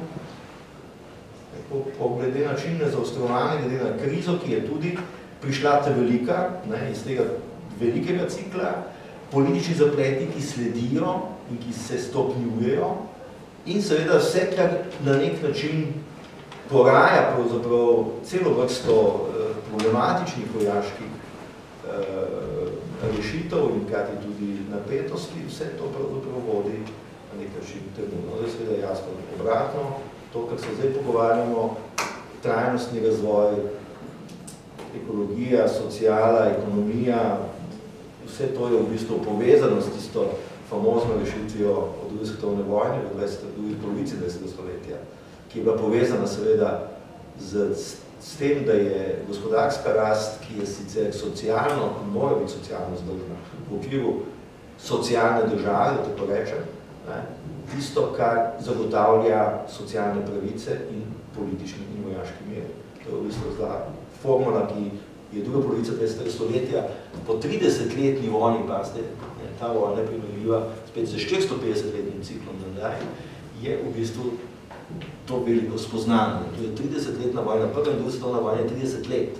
glede na čim nezaostrovane, glede na krizo, ki je tudi prišla ta velika, iz tega velikega cikla, politični zapleti, ki sledijo in ki se stopnjujejo in seveda vse, kar na nek način poraja pravzaprav celo vrsto problematičnih vojaških rešitev in hkrati tudi napetosti, vse to pravzaprav vodi na nek način temu. No, zdaj seveda jasno obratno, to, kar se zdaj pogovarjamo, trajnostni razvoj, ekologija, sociala, ekonomija, vse to je v bistvu povezano s tisto famozno rešitvijo od druge svetovne vojne v drugi polovici 20. stoletja, ki je bila povezana seveda s tem, da je gospodarska rast, ki je sicer socialno, mora biti socialno zdržna, v okviru socialne države, da tako rečem, tisto, kar zagotavlja socialne pravice in politični in vojaški mir. To je v bistvu formula, ki je druga polovica 20. stoletja po 30-letni vojni, pazite, ta vojna je primerljiva spet z 450-letnim ciklom nazaj, je v bistvu to veliko spoznanje. To je 30-letna vojna, prva in druga svetovna vojna je 30 let,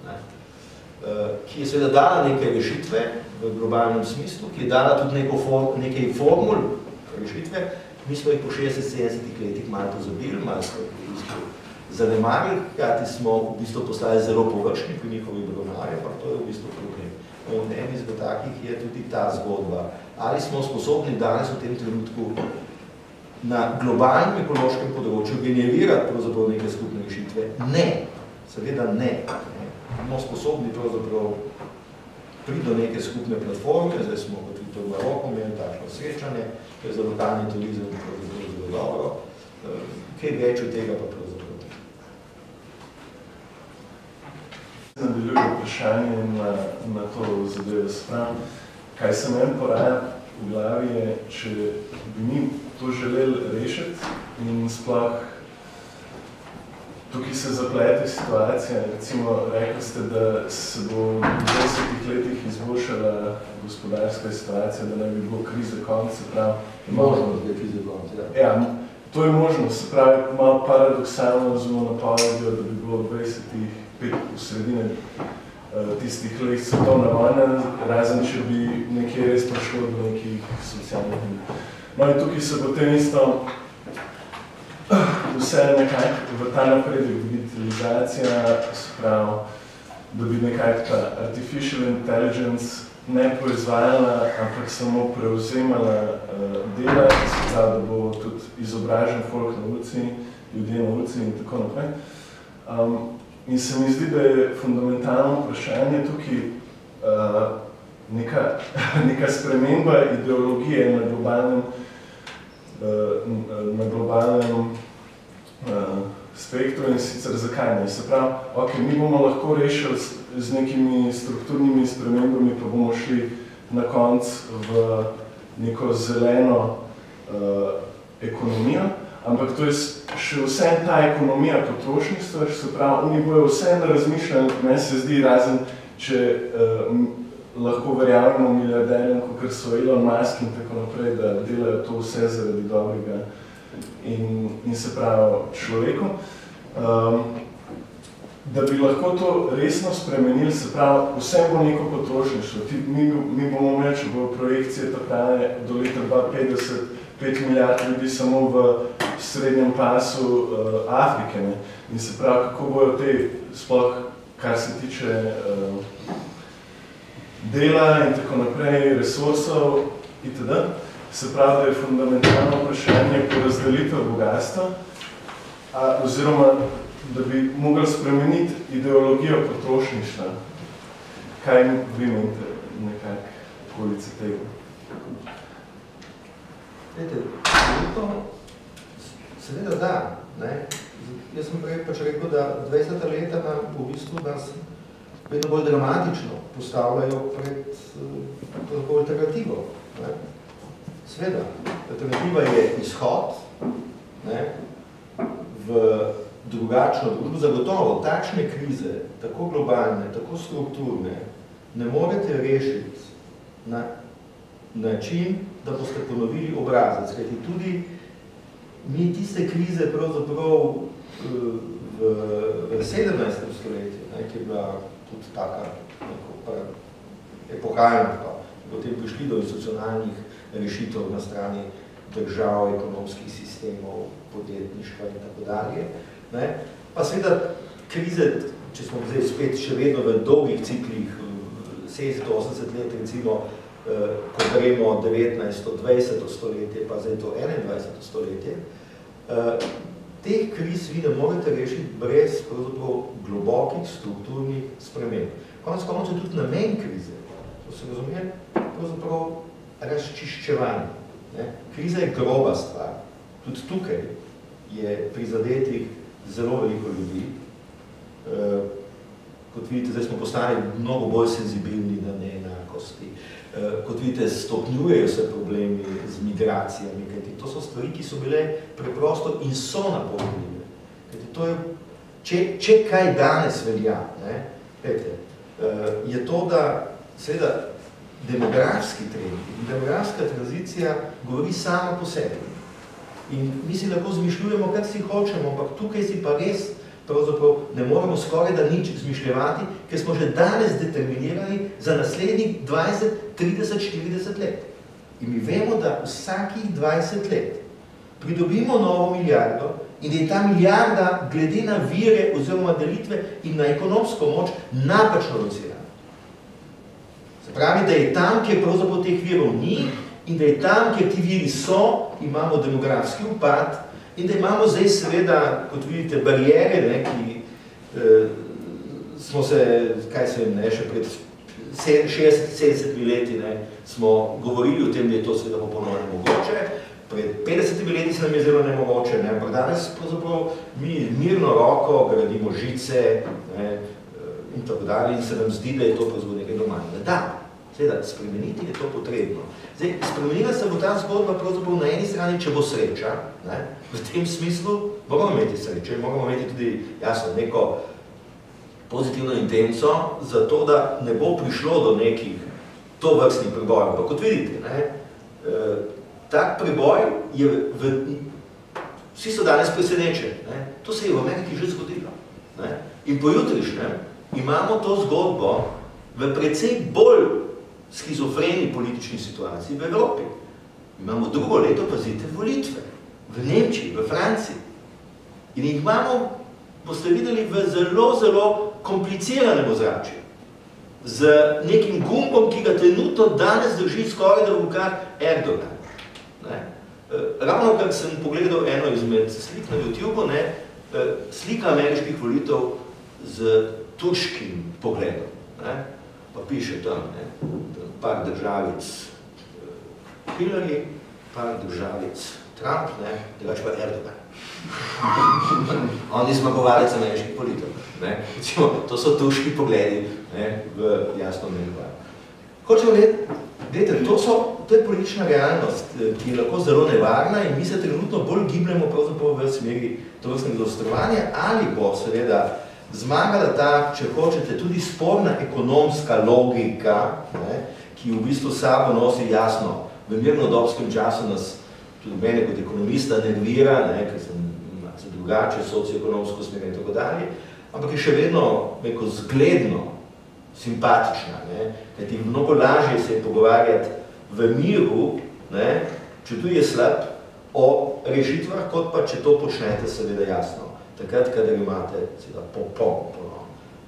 ki je seveda dala nekaj rešitve v globalnem smislu, ki je dala tudi nekaj formul rešitve. Mi smo jih po 60-70 letih malo pozabili, malo smo zanemarili, hkrati smo v bistvu postali zelo površni pri njihovi obravnavi, ampak to je v bistvu problem. In en izmed takih je tudi ta zgodba. Ali smo sposobni danes v tem trenutku na globalnem ekološkem področju generirati pravzaprav neke skupne rešitve? Ne, seveda ne. Smo sposobni pravzaprav priti do neke skupne platforme, zdaj smo kot v Maroku imeli takšno srečanje, ker je za lokalni turizem pravzaprav zelo dobro. Kaj več od tega pa pravzaprav? Nadaljujem vprašanje na to zadevo sprem. Kaj se meni poraja v glavi je, če bi mi to želeli rešiti in sploh tukaj se zaplete situacija. Recimo, rekli ste, da se bo v 20 letih izboljšala gospodarska situacija, da ne bi bilo krize konc, se pravi... Možno, da je krize konc, ja. Ja, to je možno, se pravi, malo paradoksalno zelo napovedjo, da bi bilo v 20 v sredine tistih let svetovna vojna, razen če bi nekje res prišlo do nekih socialnih ljudi. No in tukaj se potem isto vse nekako v ta napredek digitalizacija, se pravi, da bi nekako ta artificial intelligence ne proizvajala, ampak samo prevzemala dela, se pravi, da bo tudi izobražen folk na ulici, ljudje na ulici in tako naprej. In se mi zdi, da je fundamentalno vprašanje tukaj neka sprememba ideologije na globalnem spektru in sicer zakaj ne. Se pravi, mi bomo lahko rešili z nekimi strukturnimi spremembami, pa bomo šli na konc v neko zeleno ekonomijo, ampak to je še vse ta ekonomija potrošništva, se pravi, oni bojo vseeno razmišljali, meni se zdi, razen, če lahko verjamemo milijarderjem, kakor so Elon Musk in tako naprej, da delajo to vse zaradi dobrega in se pravi človeku. Da bi lahko to resno spremenili, se pravi, vse bo neko potrošništvo. Mi bomo imeli, če bo projekcije takrat do leta 2050, 5 milijard ljudi samo v srednjem pasu Afrike. Ne? In se pravi, kako bojo te, sploh kar se tiče dela in tako naprej, resursov itd. Se pravi, da je fundamentalno vprašanje porazdelitev bogatstva, oziroma da bi mogli spremeniti ideologijo potrošništva. Kaj vi menite nekako okolice tega? Seveda da. Jaz sem prej pač rekel, da 20. leta nam v bistvu nas vedno bolj dramatično postavljajo pred alternativo. Seveda, alternativa je izhod v drugačno družbo. Zagotovo, takšne krize, tako globalne, tako strukturne, ne morete rešiti na način, da boste ponovili obrazec. Kajti tudi mi tiste krize pravzaprav v 17. stoletju, ki je bila tudi taka epohalna, pa potem prišli do institucionalnih rešitev na strani držav, ekonomskih sistemov, podjetništva in tako dalje. Pa seveda krize, če smo zdaj spet še vedno v dolgih ciklih 70-80 let, recimo, ko gremo 19-20 stoletje, pa zdaj to 21 stoletje, teh kriz vi ne morete rešiti brez pravzaprav globokih strukturnih sprememb. Konec koncev tudi namen krize, to se razumeli, pravzaprav razčiščevanje. Kriza je groba stvar. Tudi tukaj je prizadetih zelo veliko ljudi. Kot vidite, zdaj smo postali mnogo bolj senzibilni na neenakosti. Kot vidite, stopnjujejo se problemi z migracijami, kajti to so stvari, ki so bile preprosto in so napovedljive. Kajti to je, če kaj danes velja, je to, da seveda demografski trend in demografska tranzicija govori sama po sebi. In mi si lahko zmišljujemo, kar si hočemo, ampak tukaj si pa res pravzaprav ne moremo skoraj da nič zmišljevati, ker smo že danes determinirani za naslednjih 20, 30, 40 let. In mi vemo, da vsakih 20 let pridobimo novo milijardo in da je ta milijarda glede na vire oziroma delitve in na ekonomsko moč napačno locirana. Se pravi, da je tam, kjer pravzaprav teh virov ni in da je tam, kjer ti viri so, imamo demografski upad, in da imamo zdaj seveda, kot vidite, barijere, ki smo se, kaj se vem, še pred 60-70 leti smo govorili o tem, da je to seveda popolnoma nemogoče, pred 50 leti se nam je zelo nemogoče, ampak danes pravzaprav mi mirno roko gradimo žice in tako dalje in se nam zdi, da je to pravzaprav nekaj normalnega. Da, seveda, spremeniti je to potrebno. Zdaj, spremenila se bo ta zgodba pravzaprav na eni strani, če bo sreča, v tem smislu moramo imeti sreče, moramo imeti tudi, jasno, neko pozitivno intenco, zato da ne bo prišlo do nekih tovrstnih prebojev. Pa kot vidite, tak preboj je vsi so danes presenečeni. To se je v Ameriki že zgodilo. In pojutrišnjem imamo to zgodbo v precej bolj schizofreni politični situaciji v Evropi. Imamo drugo leto, pazite, volitve. V Nemčiji, v Franciji. In jih imamo, boste videli, v zelo, zelo kompliciranem ozračju. Z nekim gumbom, ki ga trenutno danes drži skoraj da v rokah Erdogan. Ravno kar sem pogledal eno izmed slik na YouTubeu, slika ameriških volitev z turškim pogledom. Pa piše tam, par državic Hillary, par državic Trump, drugače pa Erdogan. On je zmagovalec ameriških volitev. To so turški pogledi v jasno Ameriko. Hočemo gledajte, to je politična realnost, ki je lahko zelo nevarna in mi se trenutno bolj gibljamo pravzaprav v smeri tovrstnega zaostrovanja, ali bo seveda zmagala ta, če hočete, tudi sporna ekonomska logika, ki v bistvu sabo nosi jasno, v mirnodobskem času nas tudi mene kot ekonomista nervira, ker sem drugače socioekonomsko smer in tako dalje, ampak je še vedno neko zgledno simpatična, kajti mnogo lažje se je pogovarjati v miru, če tu je slab, o rešitvah, kot pa če to počnete seveda jasno. Takrat, kadar imate seveda popolno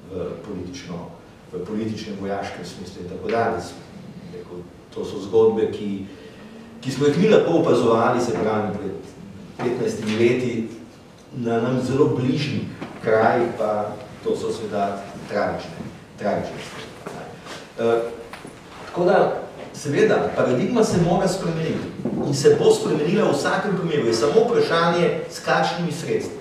v političnem vojaškem smislu in tako dalje. To so zgodbe, ki smo jih mi lahko opazovali, se pravi, pred 15 leti na nam zelo bližnjih krajih, pa to so seveda tragične. Tako da, seveda, paradigma se mora spremeniti in se bo spremenila v vsakem primeru. Je samo vprašanje, s kakšnimi sredstvi.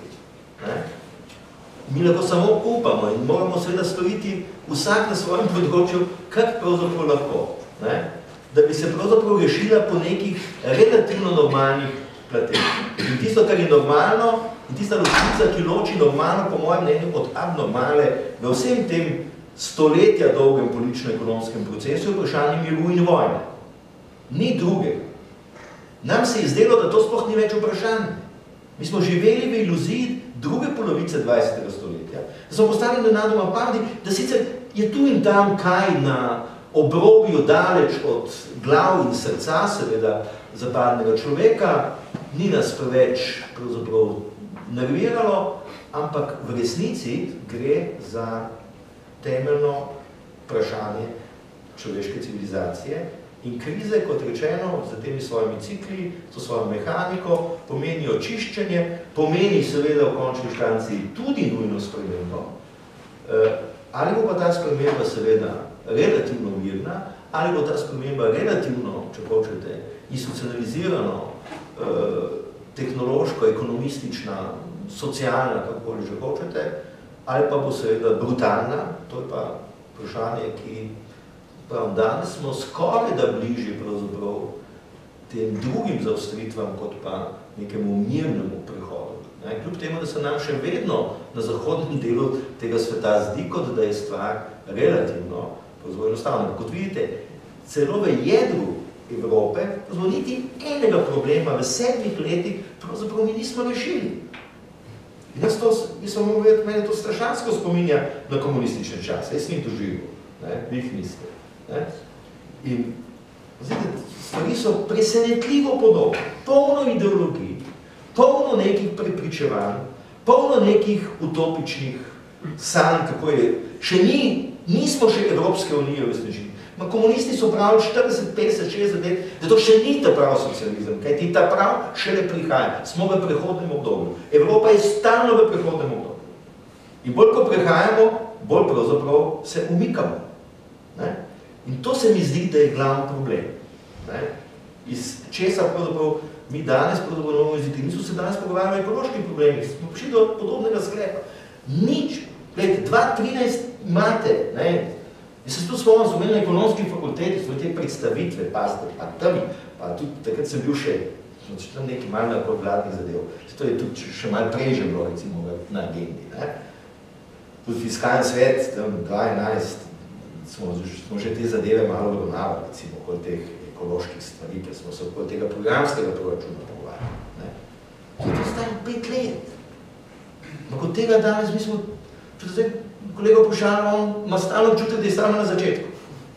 Mi lahko samo upamo in moramo seveda storiti vsak na svojem področju, kar pravzaprav lahko. Da bi se pravzaprav rešila po nekih relativno normalnih plateh. In tisto, kar je normalno, in tista ločnica, ki loči normalno, po mojem mnenju, od abnormale v vsem tem stoletja dolgem politično-ekonomskem procesu, vprašanje miru in vojne. Ni drugega. Nam se je zdelo, da to sploh ni več vprašanje. Mi smo živeli v iluziji druge polovice 20. stoletja, da smo postali nenadoma pameti, da sicer je tu in tam kaj na obrobju daleč od glav in srca, seveda, zapadnega človeka, ni nas preveč pravzaprav nerviralo, ampak v resnici gre za temeljno vprašanje človeške civilizacije in krize, kot rečeno, z temi svojimi cikli, s svojo mehaniko, pomenijo čiščenje, pomeni seveda v končni štanci tudi nujno spremembo. Ali bo pa ta sprememba seveda relativno mirna, ali bo ta sprememba relativno, če hočete, institucionalizirano, tehnološko, ekonomistična, socialna, kakoli že hočete, ali pa bo seveda brutalna, to je pa vprašanje, ki danes smo skoraj da bližje pravzaprav tem drugim zaostritvam, kot pa nekemu mirnemu prehodu. Kljub temu, da se nam še vedno na zahodnem delu tega sveta zdi, kot da je stvar relativno enostavna. Kot vidite, celo v jedru Evrope, niti enega problema v 7 letih pravzaprav mi nismo rešili. In mene to strašansko spominja na komunistične čase. Jaz sem jih doživel, vi jih niste. In stvari so presenetljivo podobne, polno ideologij, polno nekih prepričevanj, polno nekih utopičnih sanj, kako je. Nismo še Evropske unije uresničili. Komunisti so pravili 40, 50, 60 let, da to še ni ta prav socializem, kajti ta prav šele prihaja. Smo v prehodnem obdobju. Evropa je stalno v prehodnem obdobju. In bolj, ko prehajamo, bolj pravzaprav se umikamo. In to se mi zdi, da je glavni problem. Iz česa pravzaprav mi danes pravzaprav iziti. Mi smo se danes pogovarjali o ekoloških problemih, smo prišli do podobnega sklepa. Nič. Glede, 2013 imate, jaz se tudi spomnim, so imeli na ekonomski fakulteti, so te predstavitve, pazite, pa tam, pa tudi takrat sem bil še nekaj malo na vladnih zadev. To je tudi še malo prej že bilo, recimo, na agendi. Tudi fiskalni svet, tam 2011, smo že te zadeve malo obravnavali, recimo, okoli teh ekoloških stvari, ker smo se okoli tega programskega proračuna pogovarjali. To je stalo 5 let. Ampak od tega danes mi smo, če zdaj kolega Pošana, on ima stalno občutek, da je stalno na začetku.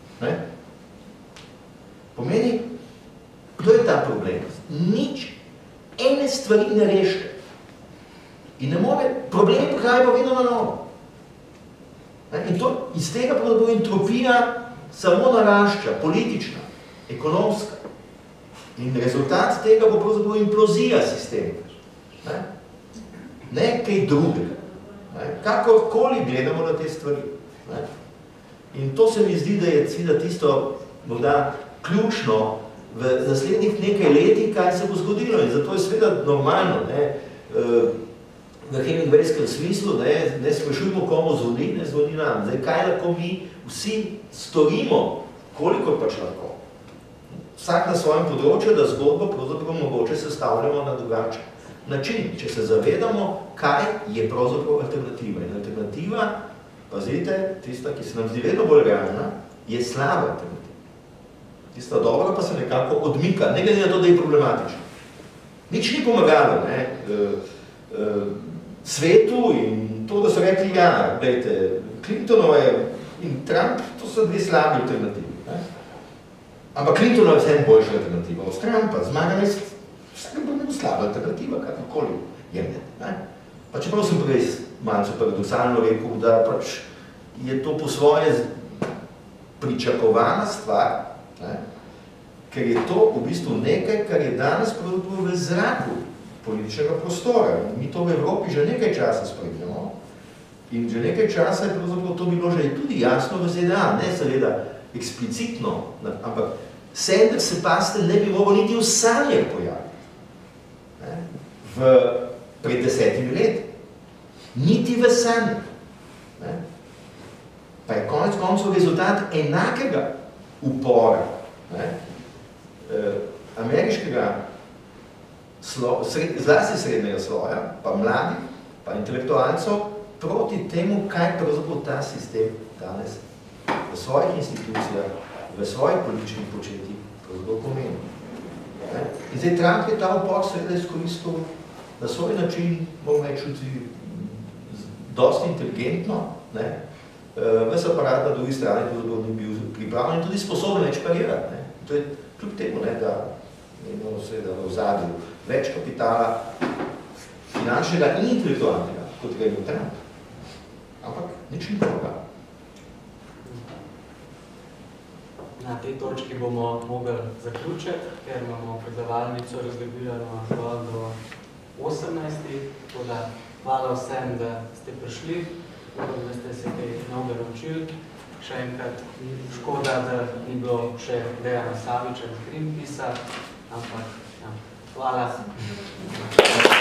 Pomeni, kdo je ta problem? Nič ene stvari ne reši. In ne more, problem prihaja pa vedno na novo. In to iz tega pravzaprav entropija samo narašča, politična, ekonomska. In rezultat tega bo pravzaprav implozija sistema. Ne kaj drugega. Kakorkoli gledamo na te stvari. In to se mi zdi, da je tisto morda ključno v naslednjih nekaj letih, kaj se bo zgodilo. In zato je seveda normalno, v hemingwayjskem smislu, ne sprašujemo, komu zvoni, ne zvoni nam. Zdaj, kaj lahko mi vsi storimo, koliko pač lahko. Vsak na svojem področju, da zgodbo pravzaprav mogoče sestavljamo na drugačen način, če se zavedamo, kaj je pravzaprav alternativa. In alternativa, pazite, tista, ki se nam zdi vedno bolj realna, je slaba alternativa. Tista dobra pa se nekako odmika, ne glede na to, da je problematična. Nič ni pomagalo svetu in to, da so rekli, ja, gledajte, Clintonova in Trump, to so dve slabi alternativi. Ampak Clintonova je vsem boljša alternativa. Od Trumpa zmaga vsem bo nekaj slaba alternativa, kakorkoli jemljati. Pa čeprav sem prej malce paradoksalno rekel, da pač je to po svoje pričakovana stvar, ker je to v bistvu nekaj, kar je danes pravzaprav v zraku političnega prostora. Mi to v Evropi že nekaj časa spremljamo in že nekaj časa je pravzaprav to bilo že tudi jasno v ZDA, ne seveda eksplicitno, ampak Sanders se paste ne bi mogel niti v sanjah pojaviti. Pred 10 leti. Niti v sanjah. Pa je konec koncev rezultat enakega upora ameriškega zlasti srednjega sloja, pa mladih, pa intelektualcev proti temu, kaj pravzaprav ta sistem danes v svojih institucijah, v svojih političnih početjih pravzaprav pomeni. In zdaj Trump je ta upor seveda izkoristil na svoj način, moram reči, dosti inteligentno, ves aparat na drugi strani pravzaprav ni bil pripravljen in tudi sposoben več parirati. To je kljub temu, da imamo seveda v ozadju več kapitala, finančnega in intelektualnega, kot ga je imel Trump. Ampak nič ni pomagalo. Na tej točki bomo mogli zaključiti, ker imamo predavalnico razgledano do 18. Tako da hvala vsem, da ste prišli, da ste se kaj novega naučili. Še enkrat škoda, da ni bilo še Dejana Saviča in Greenpeacea, ampak ja, hvala.